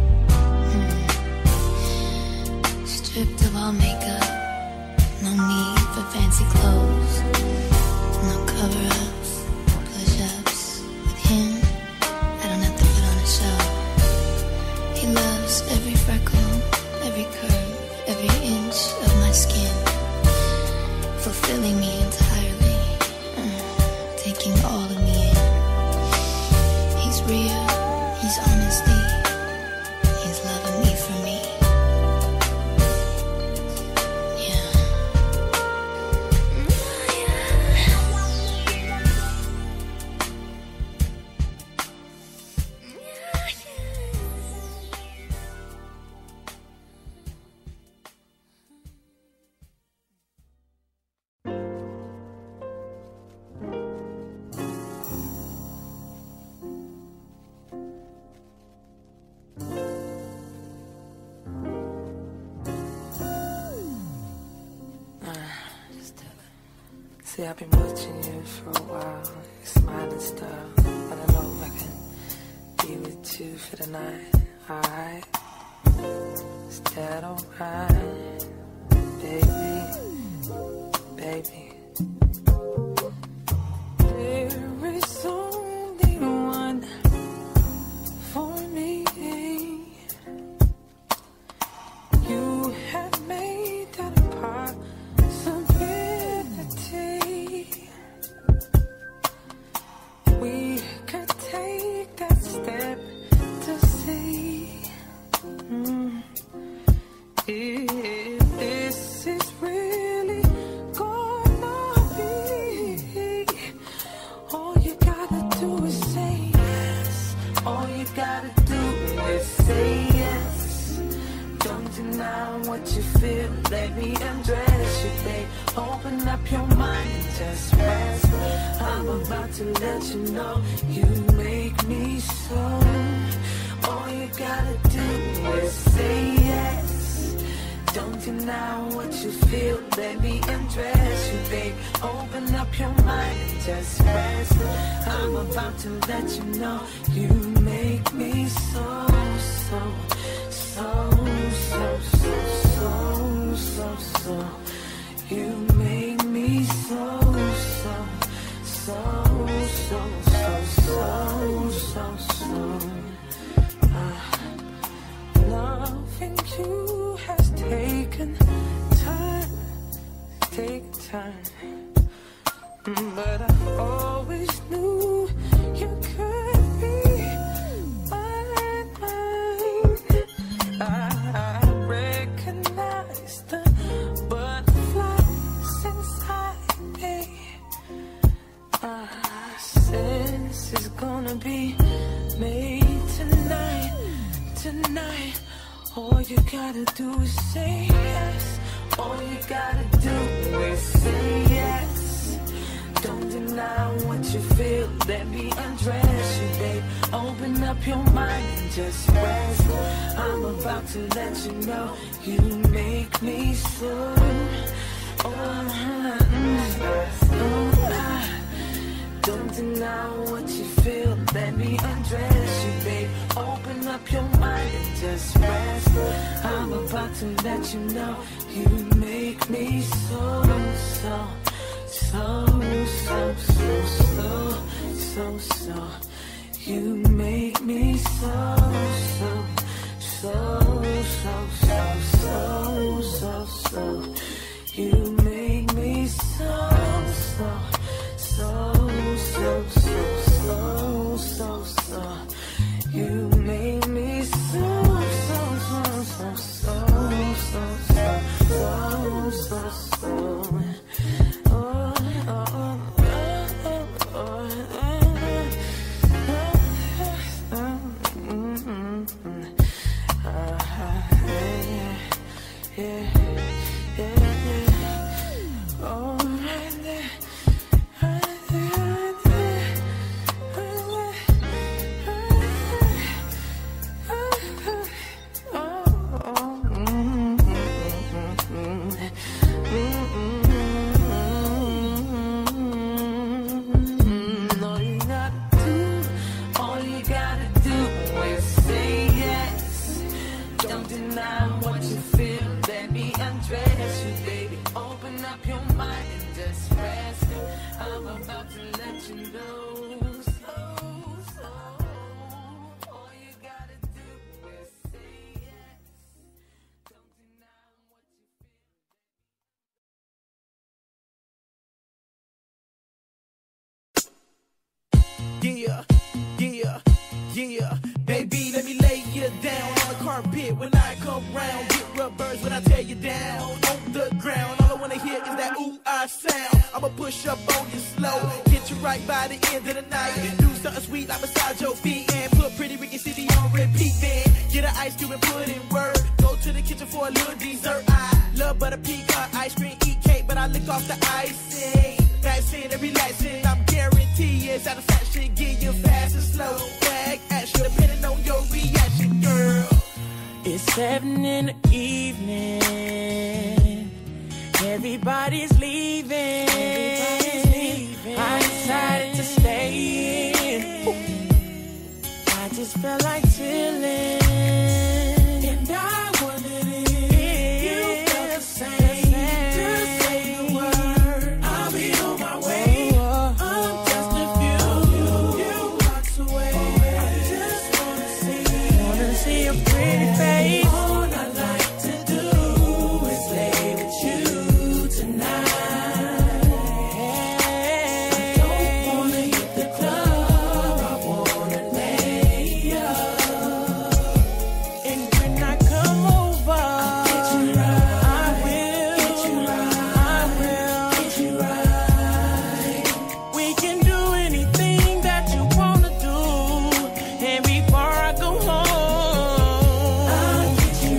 Stripped of all makeup, no need for fancy clothes, no cover-ups, push-ups. With him, I don't have to put on a show. He loves every freckle, every curve, every inch of my skin, fulfilling me entirely, uh, taking all of me in. He's real, he's honesty, he's loving me for me. Yeah. See, I've been watching you for a while, your smiling style. I don't know if I can be with you for the night, alright? Is that alright, baby, baby? There is only one for me. You deny what you feel. Let me undress you, babe. Open up your mind and just rest. I'm about to let you know you make me so. All you gotta do is say yes. Don't deny what you feel. Let me undress you, babe. Open up your mind and just rest. I'm about to let you know you make me so, so, so, so, so, so, so, so. You make me so, so, so, so, so, so, so, so. Uh, loving you has taken time, taken time. But I always knew you could be mine, mine. I, I recognize the butterflies inside me. I sense it's gonna be made tonight, tonight. All you gotta do is say yes. All you gotta do is say yes. Don't deny what you feel. Let me undress you, babe. Open up your mind and just rest. I'm about to let you know you make me so. Oh, oh, don't deny what you feel. Let me undress you, babe. Open up your mind and just rest. I'm about to let you know you make me so, so. So, so, so, so, so, so. You make me so, so, so, so, so, so, so, so. You make me so, so, so, so, so, so, so, so. You make me so, so, so, so, so, so, so, so, so, so. Yeah, yeah, yeah. Baby, let me lay you down on the carpet when I come round. Get rubbers when I tear you down on the ground. All I wanna hear is that ooh ah sound. I'ma push up on you slow, get you right by the end of the night. Do something sweet like massage your feet and put Pretty Ricky City on repeat. Then get an ice cube and put in word. Go to the kitchen for a little dessert. I love butter pecan ice cream, eat cake, but I lick off the icing. Vaccine and relaxing, I'm guaranteeing satisfaction. Get you fast and slow, back action, depending on your reaction, girl. It's seven in the evening. Everybody's leaving. Everybody's leaving. I decided to stay in. I just felt like chilling. And I wanted it. You felt the same. Just say the word. I'll be on my way. I'm just a few, few blocks away. I just wanna see, wanna see your pretty face. All I like to do is lay with you tonight. I don't wanna hit the club, I wanna lay up. And when I come over, I'll get you right. I will, get you right. I will, get you right. We can do anything that you wanna do. And before I go home, I'll get you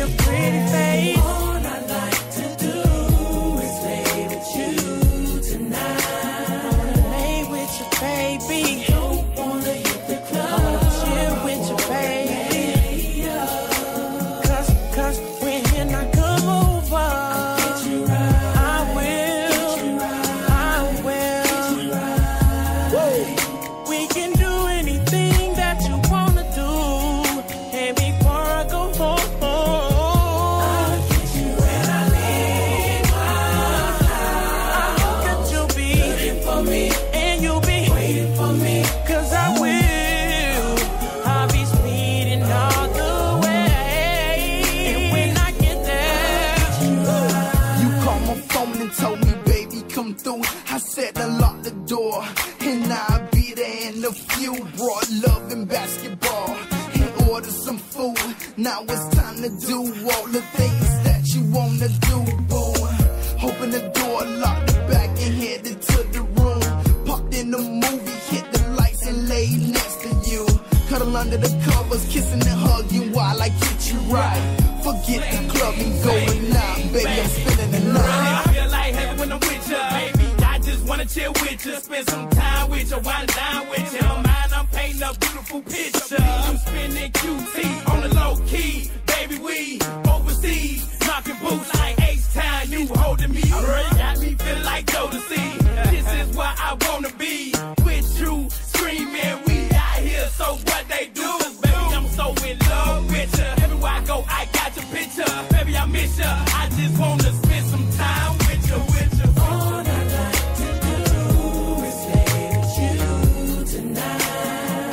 your pretty face. All I like to do is lay with you tonight. I wanna lay with you, baby. Don't wanna hit the club. I wanna chill with you, baby. Cause, cause when I come over, I'll get you right. I will, Get you right. I will. Get you right. We can do anything that you wanna do. And before I go home, I'll get you when I leave my I hope that you'll be looking for me, and you'll be waiting for me. cause I will. I'll be speeding all the way. And when I get there, You called my phone and told me, baby, come through. I said unlock the door, and I'll be there in a few. Brought love and basketball, and ordered some food. Now it's time to do all the things that you wanna do, boo. Open the door, lock the back, and headed to the room. Popped in the movie, hit the lights, and laid next to you. Cuddle under the covers, kissing and hugging while I get you right. Forget the club and go now, baby, I'm spending the night. I feel like heaven when I'm with ya, baby. I just wanna chill with ya, spend some time with ya, wind down with ya. In my mind, I'm painting a beautiful picture. You spinning Q T on the low key, baby. We overseas, knocking boots like H-Town. You holding me, girl, you got me feeling like Jodeci. This is where I wanna be with you, screaming. We out here, so what they do, baby? I'm so in love with ya. Everywhere I go, I got your picture, baby. I miss ya. I just wanna spend some time with ya, with ya. All I like to do is lay with you tonight.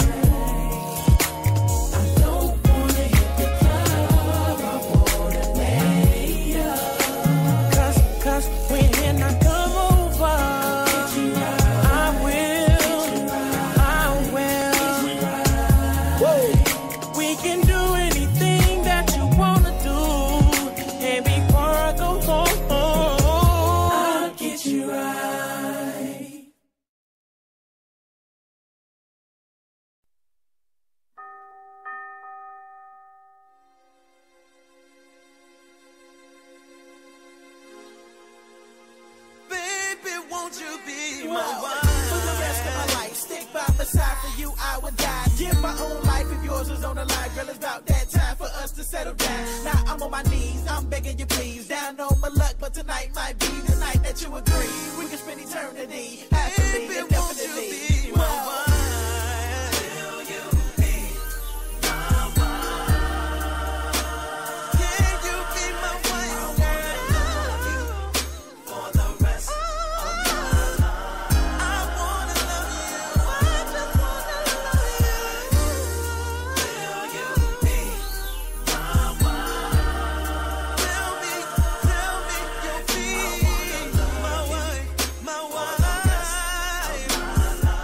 I don't wanna hit the club, I wanna lay up. Cause, cause when I come over, Get you right. I will, I will. We can do anything that you wanna do. And before I go home, I'll get you right. Baby, won't you be my wife? For the rest of my life, stick by my side. For you, I would die. Give my own life if yours is on the line. Girl, it's about that time for us to settle down. Now I'm on my knees, I'm begging you please. Down on my luck, but tonight might be the night that you agree. We can spend eternity happily and definitely. Won't you be my wife? Will you be my wife? Can you be my wife, girl? For the rest of my life, I wanna love you. I just wanna love you. Will you be my wife? Tell me, tell me you'll be my wife, my wife. For the rest of my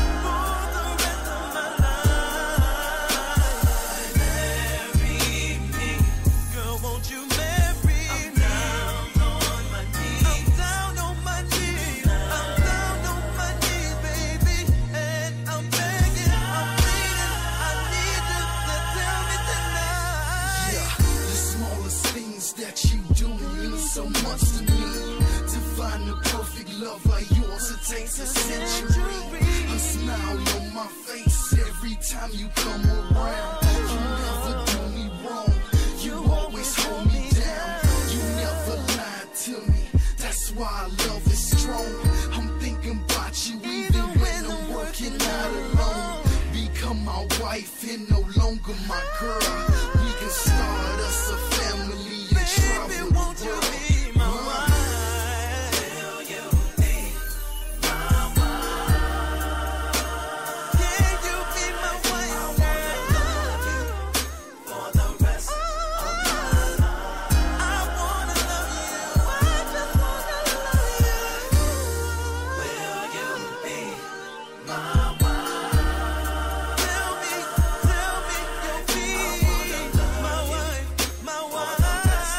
life, marry me, girl. Won't you marry me? I'm down on my knees. I'm down on my knees. I'm down on my knees, baby, and I'm begging, I'm pleading. I need you to tell me tonight. Yeah, the smallest things that you do mean so much to me. To find the perfect love like yours, it takes a century. A smile on my face every time you come around. You never do me wrong, you always hold me down. You never lie to me, that's why love is strong. I'm thinking about you even when I'm working out alone. Become my wife and no longer my girl. We can start us a family and travel Baby, the won't you world. be my wife? Will you be my wife? Can you be my wife, girl? For the rest of my life, I wanna love you. I just wanna love you. Will you be my wife? Tell me, tell me you'll be my wife, my wife. For the rest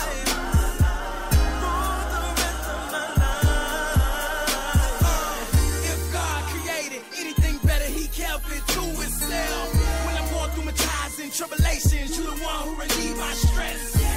of my life. If God created anything better, He kept it to Himself. When I'm going through my trials and tribulations, you the one who relieve my stress.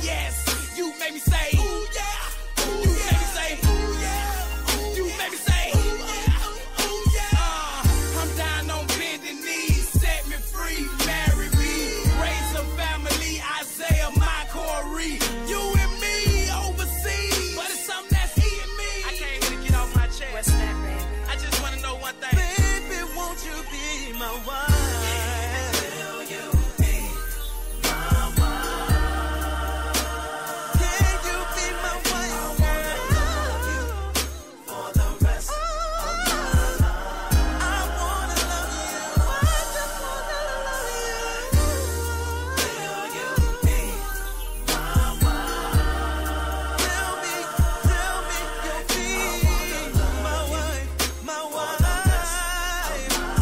yes. You make me say, ooh yeah. You make me say, ooh yeah. You make me say, ooh yeah. Ooh yeah. Uh, I'm down on bending knees, set me free, marry me, raise a family, Isaiah, my Corey. You and me overseas, but it's something that's eating me. I can't hit to get off my chest. What's that, baby? I just wanna know one thing. Baby, won't you be my wife? Will you be my wife? Can you be my wife? I wanna love you for the rest of my life. I wanna love you. I just wanna love you. Will you be my wife? Tell me, tell me you'll be my wife, my wife. For the rest of my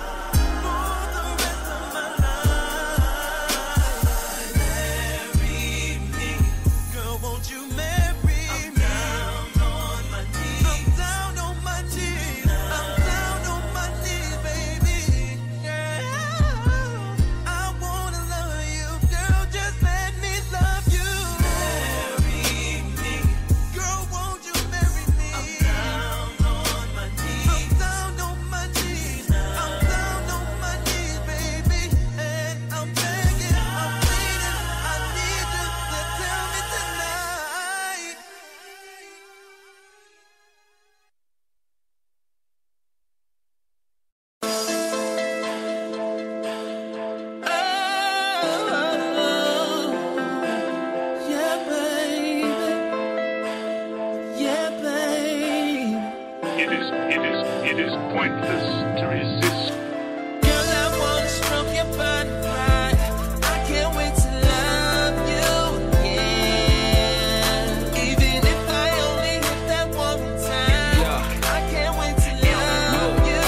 life. Marry me. Girl, won't you marry me? I'm down on my knees. I'm down on my knees. I'm down on my knees, baby. Girl, I wanna love you. Girl, just let me love you. Marry me. Girl, won't you marry me? I'm down on my knees. I'm down on my knees. I'm down on my knees, baby. And I'm begging, I'm pleading. I need you to tell me tonight. Yeah, baby. Yeah, baby. It is, it is, it is pointless to resist. Girl, I wanna stroke your body right. I can't wait to love you again. Even if I only hit that one more time, I can't wait to love you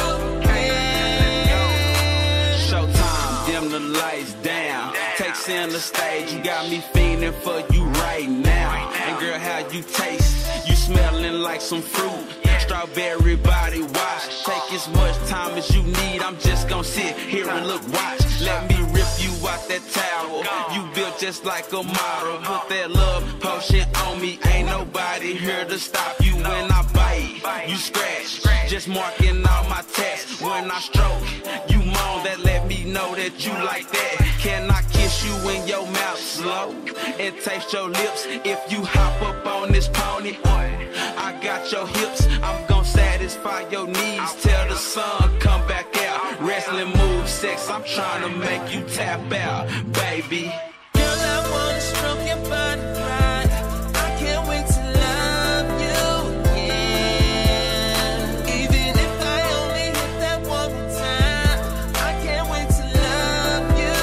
again. Showtime, dim the lights down. Take center stage, you got me feeling for you right now. And girl, how you taste? You smelling like some fruit. Strawberry body wash. Take as much time as you need. I'm just gonna sit here and look, watch. Let me rip you out that towel. You built just like a model. Put that love potion on me. Ain't nobody here to stop you when I bite. You scratch, just marking all my tests. When I stroke, you moan. That let me know that you like that. Can I kiss you in your mouth slow and taste your lips? If you hop up on this pony, I got your hips. I'm gonna satisfy your needs till the sun come back out. Wrestling moves, sex, I'm trying to make you tap out, baby. Girl, I wanna stroke your body right. I can't wait to love you again. Even if I only hit that one more time, I can't wait to love you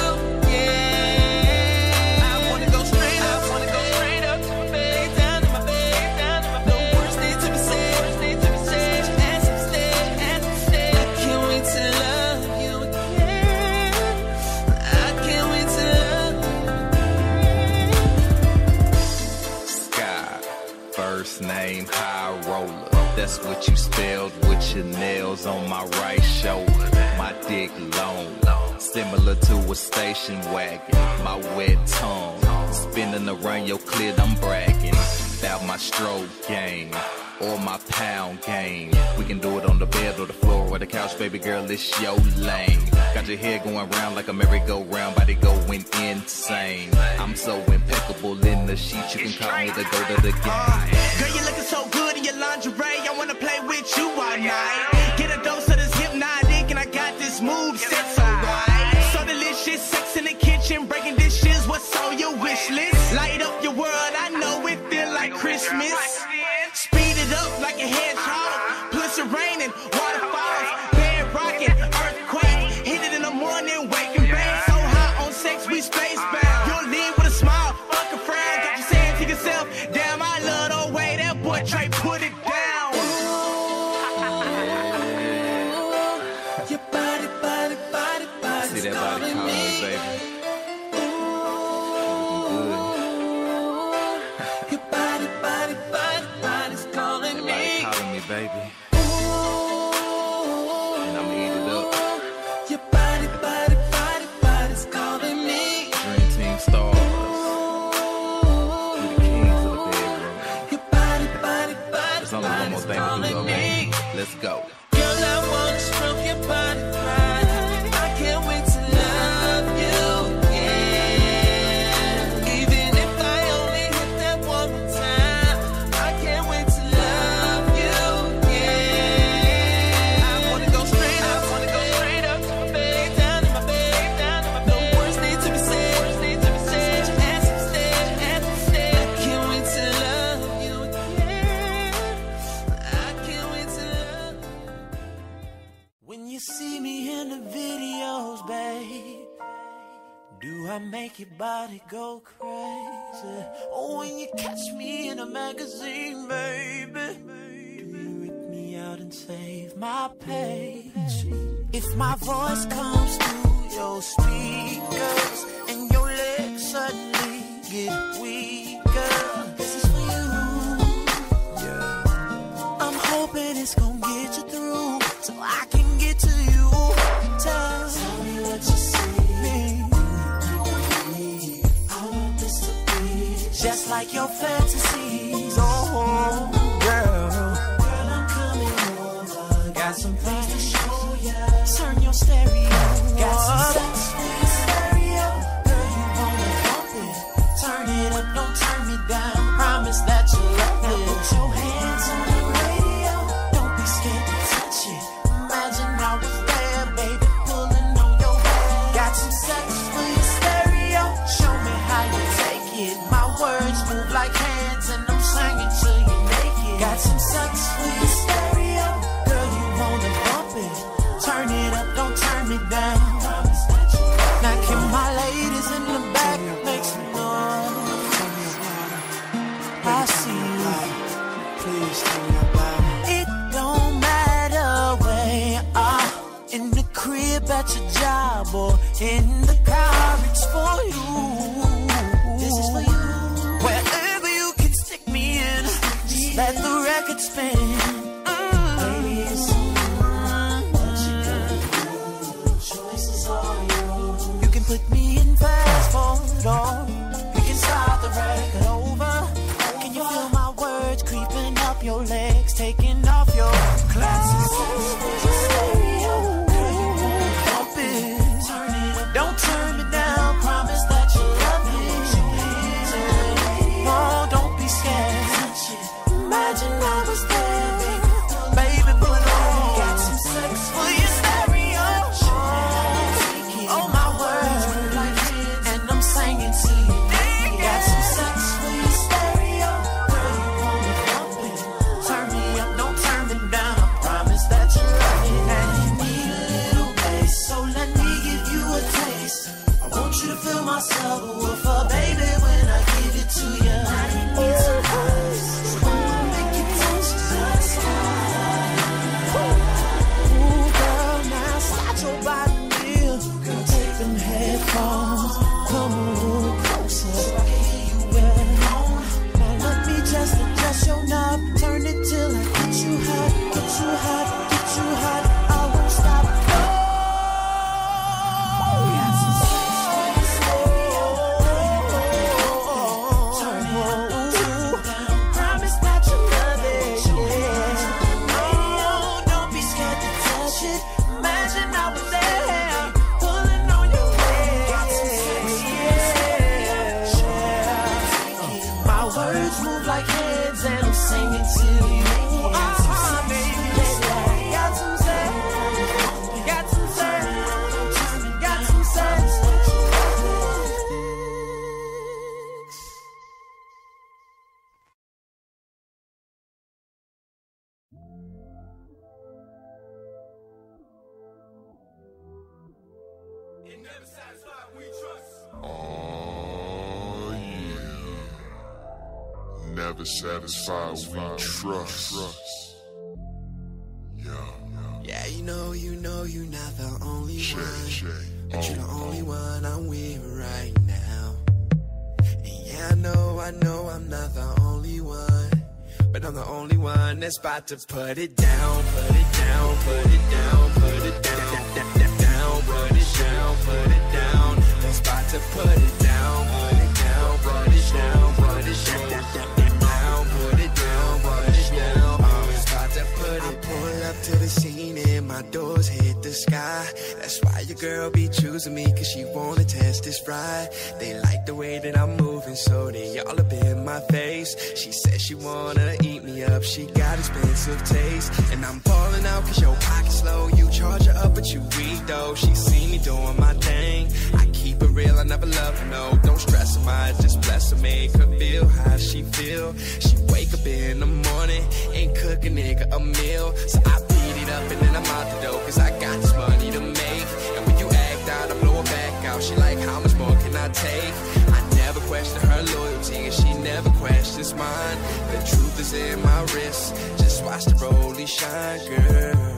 again. I wanna go straight up, I wanna go straight up to my bed, down to my bed, down to my bed. No words need to be said, words need to be said. As I'm staying, as I'm staying, I can't wait to love you again. I can't wait to love you. Sky, first name High Roller. That's what you spelled with your nails on my right shoulder. My dick long, similar to a station wagon. My wet tongue spinning around your clit. I'm bragging about my stroke game or my pound game. We can do it on the bed or the floor or the couch, baby girl. It's your lane. Got your hair going round like a merry-go-round, body going insane. I'm so impeccable in the sheets, you can call me the goat of the game. Girl, you looking so good in your lingerie. I wanna play with you all night. Get a dose of this hypnotic, and I got this move set so right. So delicious, sex in the kitchen, breaking dishes. What's on your wish list? Light up your world, I know it feel like Christmas. Speed it up like a hedgehog. Pussy raining, waterfalls, bed rocking, earthquake. Hit it in the morning, waking bang. So high on sex, we space bound. You'll leave with a smile, fuck a frown. Got you saying to yourself, damn, I love the way that boy Trey put it down. Your body, body, body, body. See that body calling, baby. Your body, body, body. best thing to do, okay? Let's go. Girl, I wanna stroke your body right. I can't wait to love you, yeah. Even if I only hit that one more time, I can't wait to love you, yeah. I wanna go straight up, I wanna go straight up to my bed, down in my bed, down in my bed. No words need to be said, words need to be said. Your ass instead, ass instead. I can't wait to love you, yeah. I can't wait to love you. When you see me in the videos, babe, do I make your body go crazy? Or when you catch me in a magazine, baby, do you rip me out and save my page? If my voice comes through your speakers and your legs suddenly get weaker, this is for you. Yeah. I'm hoping it's gonna get you through so I can get to you. Tell, Tell me what you see. Me. I want this to be just like your fantasies. Oh, girl, girl, I'm coming over. Got some things to show ya. Turn your stereo. Got some sex for your stereo. Girl, you wanna bump it? Turn it up, don't turn me down. Promise that you love it. Now put your hands on the radio. Don't be scared to touch it. Imagine I was there, baby, pulling on your hair. Got some sex for your stereo. Show me how you take it. My words move like hands and I'm singing till you naked. Got some sex for your stereo. Girl, you wanna bump it? Turn it up, don't turn me down. Now can my ladies in the back make some noise? I see you. Please turn me up loud. It don't matter where you are, in the crib, at your job, or in the car, it's for you. This is for you. Wherever you can stick me in, just let the record spin. Mm. Baby, it's on what you gonna do. Choices are yours. You can put me in fast forward, or we can start the record over. Can you feel my words creeping up your legs, taking off your glasses? Don't turn me down, promise that you love me. Oh, don't be scared. Imagine I was there, baby, put on. Got some sex for your stereo. Oh, my word, and I'm singing to you. Got some sex for your stereo. Girl, you wanna bump it? Turn me up, don't turn me down. I promise that you love it. And you need a little bass, so let me give you a taste. I want you to feel my subwoofer, baby, when I give it to you. I need some ice, so I'ma make you touch the sky. Ooh, girl, now slide your body real. Girl, take them headphones, come a little closer, so I can hear you well. Now let me just adjust your knob, turn it till I get you hot, get you hot, get you hot. I won't stop. Oh yeah, never satisfied, we trust. Yeah, yeah, you know, you know, you're not the only Shay, one. Shay. But you're the only one I'm with right now. And yeah, I know, I know I'm not the only one, but I'm the only one that's about to put it down, put it down, put it down, put it down, down, put it down, put it down. That's about to put it down, put it down, put it down, put it down, down, put it down, put it down. I'm about doors hit the sky. That's why your girl be choosing me, cause she wanna test this ride. They like the way that I'm moving, so they all up in my face. She says she wanna eat me up, she got expensive taste. And I'm falling out cause your pocket's low. You charge her up but you weak though. She see me doing my thing, I keep it real, I never love her, no. Don't stress her mind, just bless her, make her feel how she feel. She wake up in the morning and cook a nigga a meal. So I beat it up and then I'm out the door, cause I got this money to make. And when you act out, I blow her back out. She like, how much more can I take? I never question her loyalty and she never questions mine. The truth is in my wrist, just watch the rollie shine, girl.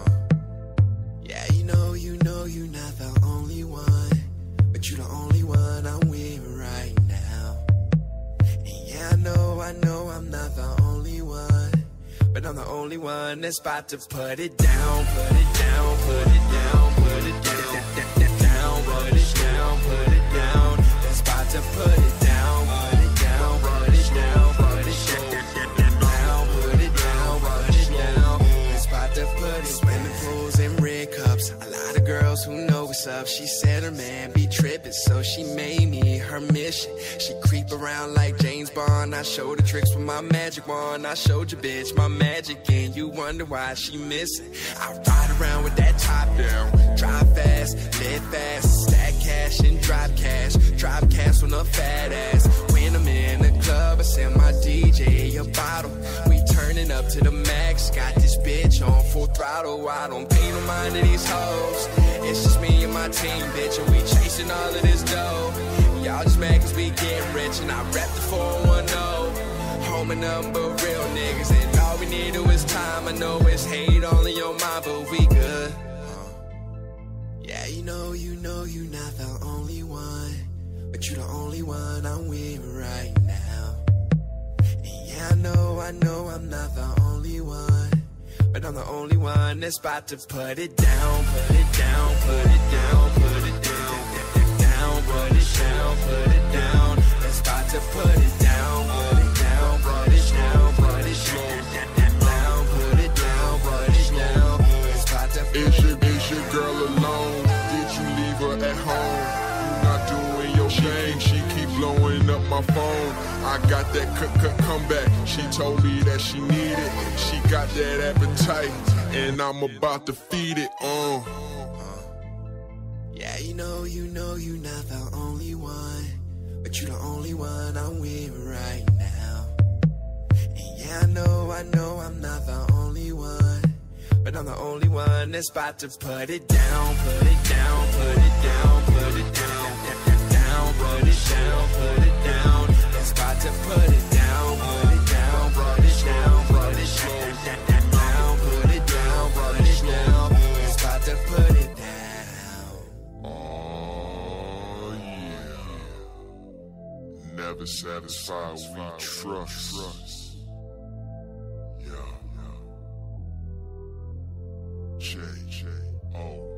Yeah, you know, you know you're not the only one, but you're the only one I'm with right now. And yeah, I know, I know I'm not the only one, but I'm the only one that's about to put it down, put it down, put it down, put it down, down, put it down, put it down. That's about to put it down, put it down, put it down, put it down, put it down, put it down. That's about to put it. Swimming pools and red cups. A lot of girls who know what's up. She said her man be tripping, so she made me her mission. She creep around like James Bond. I showed her tricks with my magic wand. I showed your bitch my magic, and you wonder why she missing. I ride around with that top down, drive fast, live fast, stack cash and drop cash, drop cash on a fat ass. When I'm in the club, I send my D J a bottle. We turning up to the max, got this bitch on full throttle. I don't pay no mind to these hoes. It's just me and my team, bitch, and we chasing all of this dough. Y'all just mad cause we get rich, and I rep the four one oh. Home and number real niggas, and all we need is time. I know it's hate only on mine, but we good. Yeah, you know, you know you're not the only one, but you're the only one I'm with right now. And yeah, I know, I know I'm not the only one, but I'm the only one that's about to put it down, put it down, put it down, put it down, down, put it down, put it down. That's about to put it down, put it down, put it down, put it down, put it down, put it down. That's about to put Is your, is your girl alone? Did you leave her at home? You not doing your thing. She keep blowing up my phone. I got that cut cut comeback. She told me that she need it. She got that appetite, and I'm about to feed it. Uh. Yeah, you know, you know you're not the only one, but you're the only one I'm with right now. And yeah, I know, I know I'm not the only one, but I'm the only one that's about to put it down, put it down, put it down, put it down, down, put it down, put it down. That's about to put it down, put it down, put it down, put it down, put it down, put it down. That's about to put it down. Never satisfied, we trust. Yeah, yeah. J, J, O.